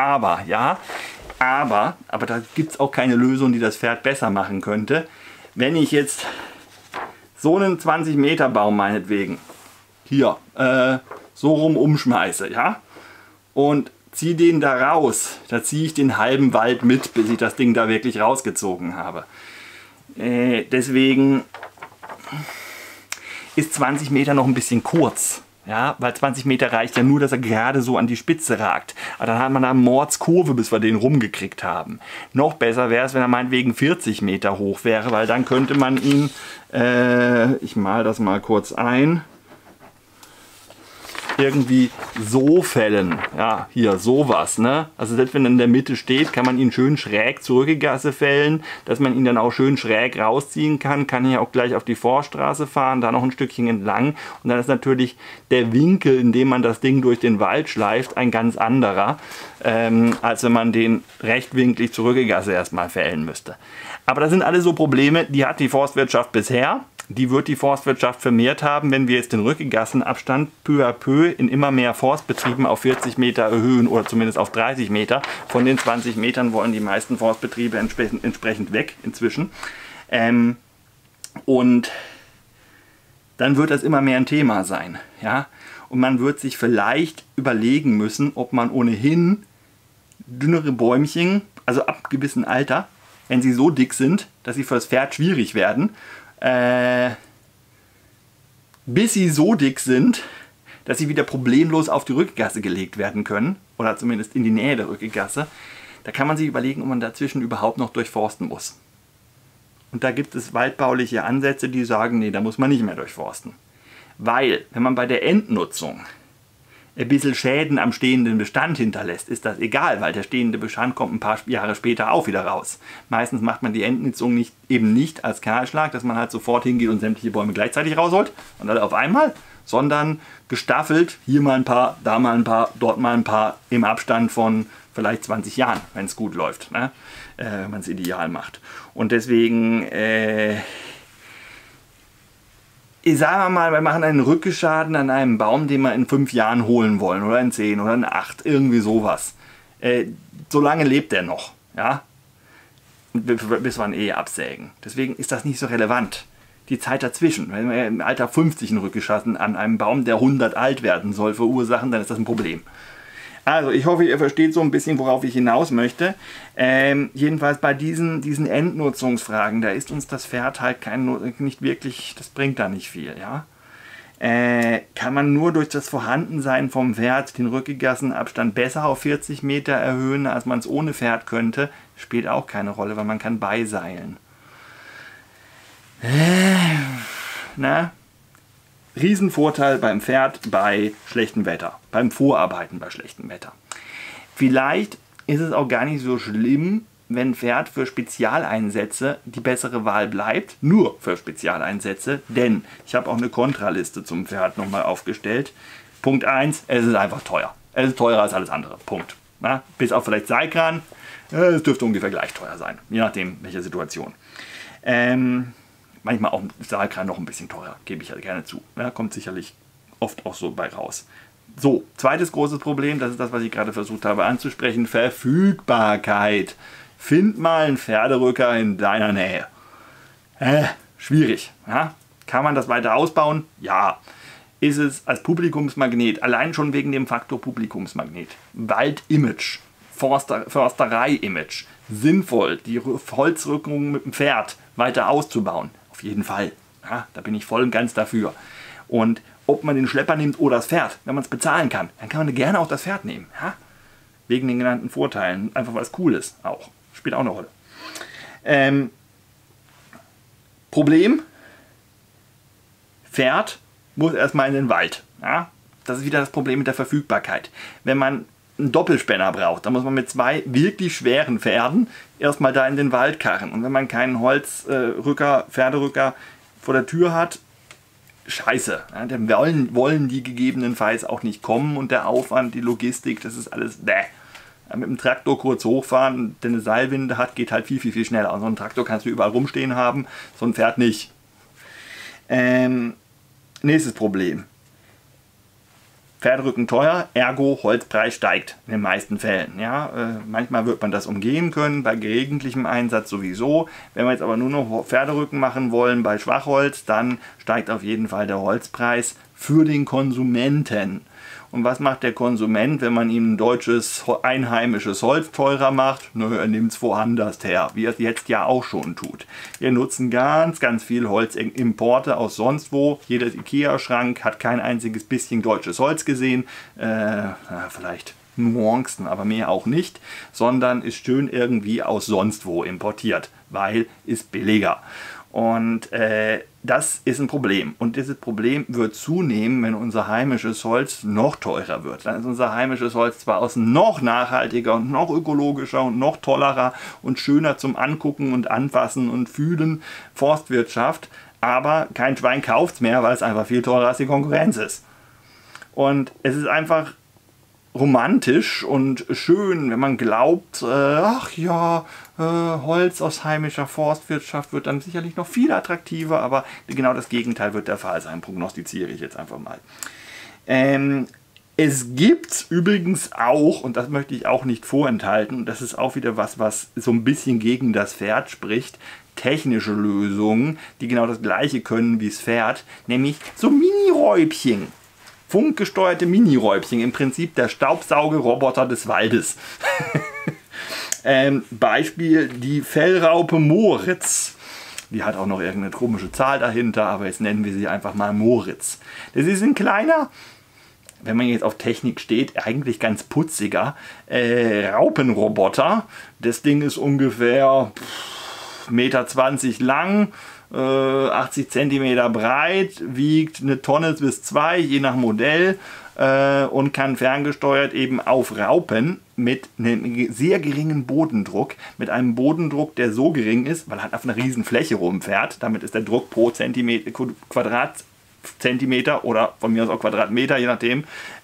[SPEAKER 1] da gibt es auch keine Lösung, die das Pferd besser machen könnte. Wenn ich jetzt so einen 20 Meter Baum meinetwegen hier so rum umschmeiße, ja, und ziehe den da raus, da ziehe ich den halben Wald mit, bis ich das Ding da wirklich rausgezogen habe. Deswegen ist 20 Meter noch ein bisschen kurz. Ja, weil 20 Meter reicht ja nur, dass er gerade so an die Spitze ragt. Aber dann hat man da eine Mordskurve, bis wir den rumgekriegt haben. Noch besser wäre es, wenn er meinetwegen 40 Meter hoch wäre, weil dann könnte man ihn, ich mal das mal kurz ein, irgendwie so fällen. Ja, hier sowas, ne? Also selbst wenn er in der Mitte steht, kann man ihn schön schräg zur Rückegasse fällen, dass man ihn dann auch schön schräg rausziehen kann hier auch gleich auf die Forststraße fahren, da noch ein Stückchen entlang. Und dann ist natürlich der Winkel, in dem man das Ding durch den Wald schleift, ein ganz anderer, als wenn man den rechtwinklig zur Rückegasse erstmal fällen müsste. Aber das sind alles so Probleme, die hat die Forstwirtschaft bisher. Die wird die Forstwirtschaft vermehrt haben, wenn wir jetzt den Rückegassenabstand peu à peu in immer mehr Forstbetrieben auf 40 Meter erhöhen oder zumindest auf 30 Meter. Von den 20 Metern wollen die meisten Forstbetriebe entsprechend weg inzwischen. Und dann wird das immer mehr ein Thema sein. Ja? Und man wird sich vielleicht überlegen müssen, ob man ohnehin dünnere Bäumchen, also ab gewissem Alter, wenn sie so dick sind, dass sie fürs Pferd schwierig werden, bis sie so dick sind, dass sie wieder problemlos auf die Rückgasse gelegt werden können, oder zumindest in die Nähe der Rückgasse, da kann man sich überlegen, ob man dazwischen überhaupt noch durchforsten muss. Und da gibt es waldbauliche Ansätze, die sagen, nee, da muss man nicht mehr durchforsten. Weil, wenn man bei der Endnutzung ein bisschen Schäden am stehenden Bestand hinterlässt, ist das egal, weil der stehende Bestand kommt ein paar Jahre später auch wieder raus. Meistens macht man die Endnutzung eben nicht als Kahlschlag, dass man halt sofort hingeht und sämtliche Bäume gleichzeitig rausholt und alle auf einmal, sondern gestaffelt, hier mal ein paar, da mal ein paar, dort mal ein paar, im Abstand von vielleicht 20 Jahren, wenn es gut läuft, ne? Wenn man es ideal macht. Und deswegen, sagen wir mal, wir machen einen Rückgeschaden an einem Baum, den wir in 5 Jahren holen wollen, oder in 10 oder in 8, irgendwie sowas. So lange lebt der noch, ja? Bis wir ihn absägen. Deswegen ist das nicht so relevant. Die Zeit dazwischen, wenn wir im Alter 50 einen Rückgeschaden an einem Baum, der 100 alt werden soll, verursachen, dann ist das ein Problem. Also, ich hoffe, ihr versteht so ein bisschen, worauf ich hinaus möchte. Jedenfalls bei diesen Endnutzungsfragen, da ist uns das Pferd halt nicht wirklich, das bringt da nicht viel, ja. Kann man nur durch das Vorhandensein vom Pferd den Rückgassenabstand besser auf 40 Meter erhöhen, als man es ohne Pferd könnte, spielt auch keine Rolle, weil man kann beiseilen. Riesenvorteil beim Pferd bei schlechtem Wetter, beim Vorarbeiten bei schlechtem Wetter. Vielleicht ist es auch gar nicht so schlimm, wenn Pferd für Spezialeinsätze die bessere Wahl bleibt, nur für Spezialeinsätze, denn ich habe auch eine Kontraliste zum Pferd nochmal aufgestellt. Punkt 1, es ist einfach teuer. Es ist teurer als alles andere, Punkt. Na, bis auf vielleicht Seikran, es dürfte ungefähr gleich teuer sein, je nachdem welche Situation. Manchmal auch Seikran noch ein bisschen teurer, gebe ich ja gerne zu. Ja, kommt sicherlich oft auch so bei raus. So, zweites großes Problem, das ist das, was ich gerade versucht habe anzusprechen, Verfügbarkeit. Find mal einen Pferderücker in deiner Nähe. Schwierig. Ja? Kann man das weiter ausbauen? Ja. Ist es als Publikumsmagnet, allein schon wegen dem Faktor Publikumsmagnet, Wald-Image, Försterei-Image, sinnvoll, die Holzrückung mit dem Pferd weiter auszubauen? Auf jeden Fall. Ja, da bin ich voll und ganz dafür. Und ob man den Schlepper nimmt oder das Pferd, wenn man es bezahlen kann, dann kann man gerne auch das Pferd nehmen. Ja? Wegen den genannten Vorteilen. Einfach weil es cool ist auch. Spielt auch eine Rolle. Problem: Pferd muss erstmal in den Wald. Ja? Das ist wieder das Problem mit der Verfügbarkeit. Wenn man einen Doppelspänner braucht, dann muss man mit 2 wirklich schweren Pferden erstmal da in den Wald karren. Und wenn man keinen Pferderücker vor der Tür hat, scheiße. Ja, dann wollen die gegebenenfalls auch nicht kommen und der Aufwand, die Logistik, das ist alles bäh. Ja, mit dem Traktor kurz hochfahren, der eine Seilwinde hat, geht halt viel, viel, viel schneller. So einen Traktor kannst du überall rumstehen haben, so ein Pferd nicht. Nächstes Problem. Pferderücken teuer, ergo Holzpreis steigt in den meisten Fällen. Ja, manchmal wird man das umgehen können, bei gelegentlichem Einsatz sowieso. Wenn wir jetzt aber nur noch Pferderücken machen wollen bei Schwachholz, dann steigt auf jeden Fall der Holzpreis für den Konsumenten. Und was macht der Konsument, wenn man ihm ein deutsches, einheimisches Holz teurer macht? Nö, er nimmt es woanders her, wie er es jetzt ja auch schon tut. Wir nutzen ganz, ganz viel Holzimporte aus sonst wo. Jeder Ikea-Schrank hat kein einziges bisschen deutsches Holz gesehen. Vielleicht Nuancen, aber mehr auch nicht. Sondern ist schön irgendwie aus sonst wo importiert, weil ist billiger. Und das ist ein Problem. Und dieses Problem wird zunehmen, wenn unser heimisches Holz noch teurer wird. Dann ist unser heimisches Holz zwar aus noch nachhaltiger und noch ökologischer und noch tollerer und schöner zum Angucken und Anfassen und Fühlen Forstwirtschaft, aber kein Schwein kauft es mehr, weil es einfach viel teurer als die Konkurrenz ist. Und es ist einfach romantisch und schön, wenn man glaubt, ach ja, Holz aus heimischer Forstwirtschaft wird dann sicherlich noch viel attraktiver, aber genau das Gegenteil wird der Fall sein, prognostiziere ich jetzt einfach mal. Es gibt übrigens auch, und das möchte ich auch nicht vorenthalten, und das ist auch wieder was so ein bisschen gegen das Pferd spricht, technische Lösungen, die genau das gleiche können wie das Pferd, nämlich so Mini-Räubchen. Funkgesteuerte Mini-Räubchen, im Prinzip der Staubsaugeroboter des Waldes. Beispiel die Fellraupe Moritz. Die hat auch noch irgendeine komische Zahl dahinter, aber jetzt nennen wir sie einfach mal Moritz. Das ist ein kleiner, wenn man jetzt auf Technik steht, eigentlich ganz putziger Raupenroboter. Das Ding ist ungefähr 1,20 Meter lang, 80 cm breit, wiegt 1 Tonne bis 2, je nach Modell, und kann ferngesteuert eben auf Raupen mit einem sehr geringen Bodendruck, mit einem Bodendruck, der so gering ist, weil er halt auf einer riesen Fläche rumfährt. Damit ist der Druck pro Quadratzentimeter oder von mir aus auch Quadratmeter, je nachdem,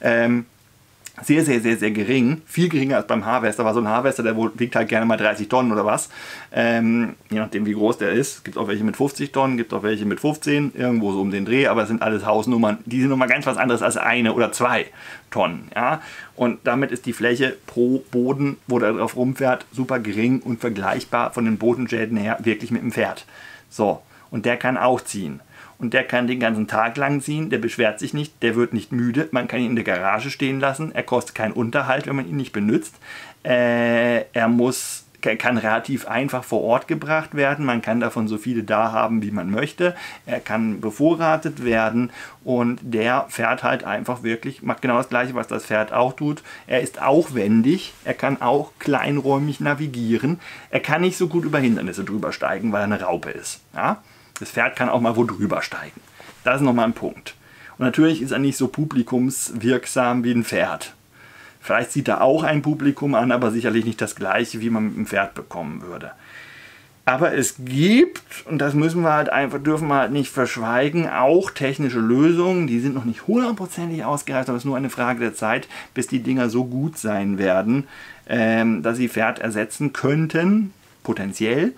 [SPEAKER 1] sehr, sehr, sehr, sehr gering. Viel geringer als beim Harvester, weil so ein Harvester, der wiegt halt gerne mal 30 Tonnen oder was. Je nachdem, wie groß der ist. Es gibt auch welche mit 50 Tonnen, gibt auch welche mit 15, irgendwo so um den Dreh, aber es sind alles Hausnummern. Die sind nochmal ganz was anderes als 1 oder 2 Tonnen. Ja? Und damit ist die Fläche pro Boden, wo der drauf rumfährt, super gering und vergleichbar von den Bodenschäden her wirklich mit dem Pferd. So, und der kann auch ziehen. Und der kann den ganzen Tag lang ziehen, der beschwert sich nicht, der wird nicht müde, man kann ihn in der Garage stehen lassen, er kostet keinen Unterhalt, wenn man ihn nicht benutzt. Er kann relativ einfach vor Ort gebracht werden, man kann davon so viele da haben, wie man möchte. Er kann bevorratet werden und der fährt halt einfach wirklich, macht genau das Gleiche, was das Pferd auch tut. Er ist auch wendig, er kann auch kleinräumig navigieren, er kann nicht so gut über Hindernisse drüber steigen, weil er eine Raupe ist. Ja? Das Pferd kann auch mal wo drüber steigen. Das ist nochmal ein Punkt. Und natürlich ist er nicht so publikumswirksam wie ein Pferd. Vielleicht zieht er auch ein Publikum an, aber sicherlich nicht das gleiche, wie man mit einem Pferd bekommen würde. Aber es gibt, und das dürfen wir halt nicht verschweigen, auch technische Lösungen, die sind noch nicht hundertprozentig ausgereift, aber es ist nur eine Frage der Zeit, bis die Dinger so gut sein werden, dass sie Pferd ersetzen könnten, potenziell.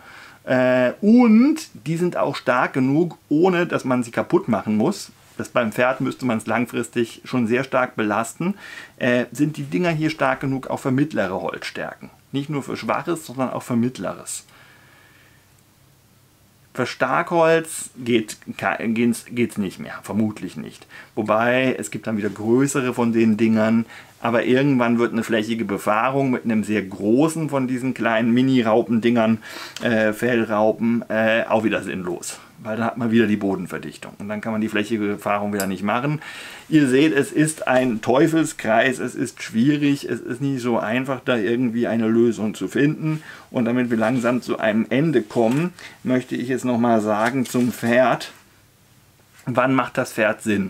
[SPEAKER 1] Und die sind auch stark genug, ohne dass man sie kaputt machen muss. Beim Pferd müsste man es langfristig schon sehr stark belasten. Sind die Dinger hier stark genug auch für mittlere Holzstärken. Nicht nur für Schwaches, sondern auch für Mittleres. Für Starkholz geht's nicht mehr, vermutlich nicht. Wobei, es gibt dann wieder größere von den Dingern, aber irgendwann wird eine flächige Befahrung mit einem sehr großen von diesen kleinen Mini-Raupendingern, Fellraupen, auch wieder sinnlos. Weil dann hat man wieder die Bodenverdichtung und dann kann man die flächige Befahrung wieder nicht machen. Ihr seht, es ist ein Teufelskreis, es ist schwierig, es ist nicht so einfach, da irgendwie eine Lösung zu finden. Und damit wir langsam zu einem Ende kommen, möchte ich jetzt nochmal sagen zum Pferd, wann macht das Pferd Sinn?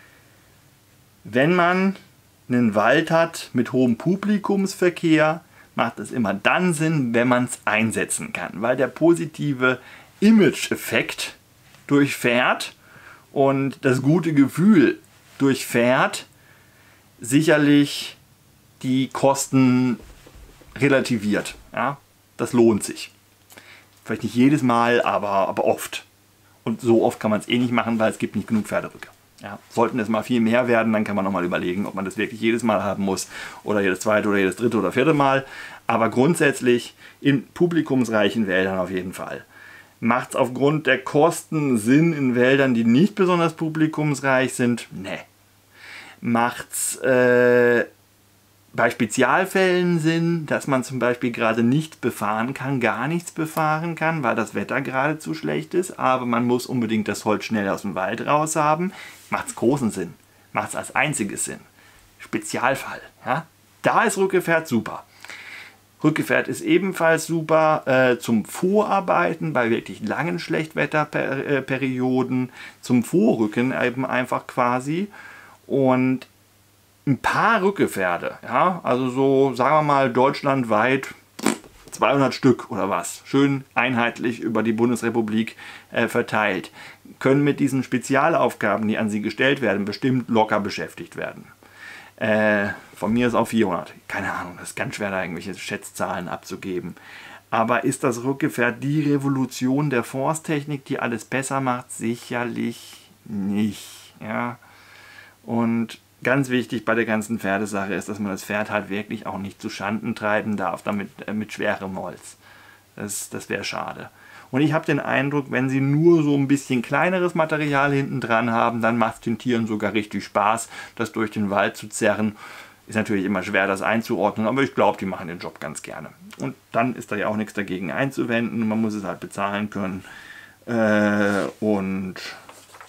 [SPEAKER 1] Wenn man einen Wald hat mit hohem Publikumsverkehr, macht es immer dann Sinn, wenn man es einsetzen kann, weil der positive Image-Effekt durch Pferd und das gute Gefühl durch Pferd sicherlich die Kosten relativiert. Ja? Das lohnt sich. Vielleicht nicht jedes Mal, aber oft. Und so oft kann man es eh nicht machen, weil es gibt nicht genug Pferderücke. Ja, sollten es mal viel mehr werden, dann kann man nochmal überlegen, ob man das wirklich jedes Mal haben muss oder jedes zweite oder jedes dritte oder vierte Mal. Aber grundsätzlich in publikumsreichen Wäldern auf jeden Fall. Macht es aufgrund der Kosten Sinn in Wäldern, die nicht besonders publikumsreich sind? Nee. Macht es bei Spezialfällen Sinn, dass man zum Beispiel gerade nichts befahren kann, gar nichts befahren kann, weil das Wetter gerade zu schlecht ist, aber man muss unbedingt das Holz schnell aus dem Wald raus haben? Macht es großen Sinn. Macht es als einziges Sinn. Spezialfall. Ja? Da ist Rückgefährt super. Rückgefährt ist ebenfalls super zum Vorarbeiten bei wirklich langen Schlechtwetterperioden, zum Vorrücken eben einfach quasi. Und ein paar Rückgefährte, ja, also so sagen wir mal deutschlandweit 200 Stück oder was, schön einheitlich über die Bundesrepublik verteilt, können mit diesen Spezialaufgaben, die an sie gestellt werden, bestimmt locker beschäftigt werden. Von mir ist auch 400. Keine Ahnung, das ist ganz schwer, da irgendwelche Schätzzahlen abzugeben. Aber ist das Rückgefährt die Revolution der Forsttechnik, die alles besser macht? Sicherlich nicht. Ja? Und ganz wichtig bei der ganzen Pferdesache ist, dass man das Pferd halt wirklich auch nicht zu Schanden treiben darf, damit mit schwerem Holz. Das wäre schade. Und ich habe den Eindruck, wenn sie nur so ein bisschen kleineres Material hinten dran haben, dann macht es den Tieren sogar richtig Spaß, das durch den Wald zu zerren. Ist natürlich immer schwer, das einzuordnen, aber ich glaube, die machen den Job ganz gerne. Und dann ist da ja auch nichts dagegen einzuwenden. Man muss es halt bezahlen können. Und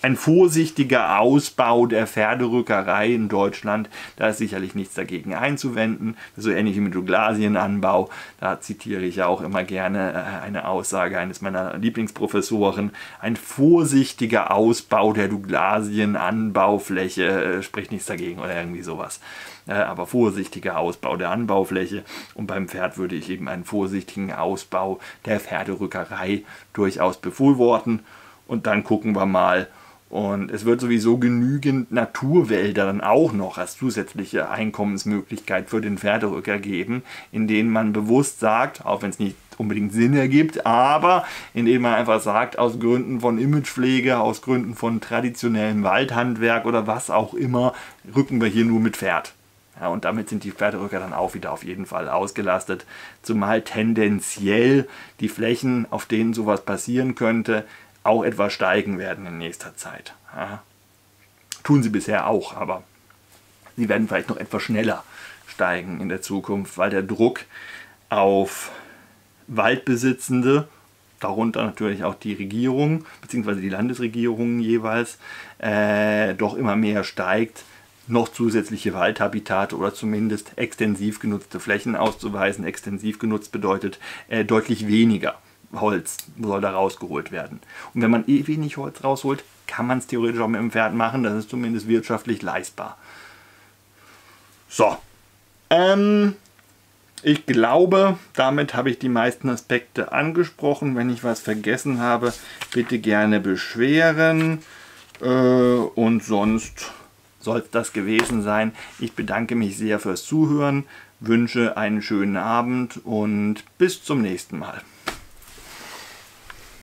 [SPEAKER 1] ein vorsichtiger Ausbau der Pferderückerei in Deutschland, da ist sicherlich nichts dagegen einzuwenden. So ähnlich wie mit Douglasienanbau, da zitiere ich ja auch immer gerne eine Aussage eines meiner Lieblingsprofessoren. Ein vorsichtiger Ausbau der Douglasienanbaufläche spricht nichts dagegen oder irgendwie sowas. Aber vorsichtiger Ausbau der Anbaufläche, und beim Pferd würde ich eben einen vorsichtigen Ausbau der Pferderückerei durchaus befürworten, und dann gucken wir mal. Und es wird sowieso genügend Naturwälder dann auch noch als zusätzliche Einkommensmöglichkeit für den Pferderücker geben, in denen man bewusst sagt, auch wenn es nicht unbedingt Sinn ergibt, aber indem man einfach sagt, aus Gründen von Imagepflege, aus Gründen von traditionellem Waldhandwerk oder was auch immer, rücken wir hier nur mit Pferd. Ja, und damit sind die Pferderücker dann auch wieder auf jeden Fall ausgelastet, zumal tendenziell die Flächen, auf denen sowas passieren könnte, auch etwas steigen werden in nächster Zeit. Ja. Tun sie bisher auch, aber sie werden vielleicht noch etwas schneller steigen in der Zukunft, weil der Druck auf Waldbesitzende, darunter natürlich auch die Regierung, beziehungsweise die Landesregierungen jeweils, doch immer mehr steigt, noch zusätzliche Waldhabitate oder zumindest extensiv genutzte Flächen auszuweisen. Extensiv genutzt bedeutet deutlich weniger Holz soll da rausgeholt werden. Und wenn man wenig Holz rausholt, kann man es theoretisch auch mit dem Pferd machen. Das ist zumindest wirtschaftlich leistbar. So. Ich glaube, damit habe ich die meisten Aspekte angesprochen. Wenn ich was vergessen habe, bitte gerne beschweren. Und sonst soll es das gewesen sein. Ich bedanke mich sehr fürs Zuhören, wünsche einen schönen Abend und bis zum nächsten Mal.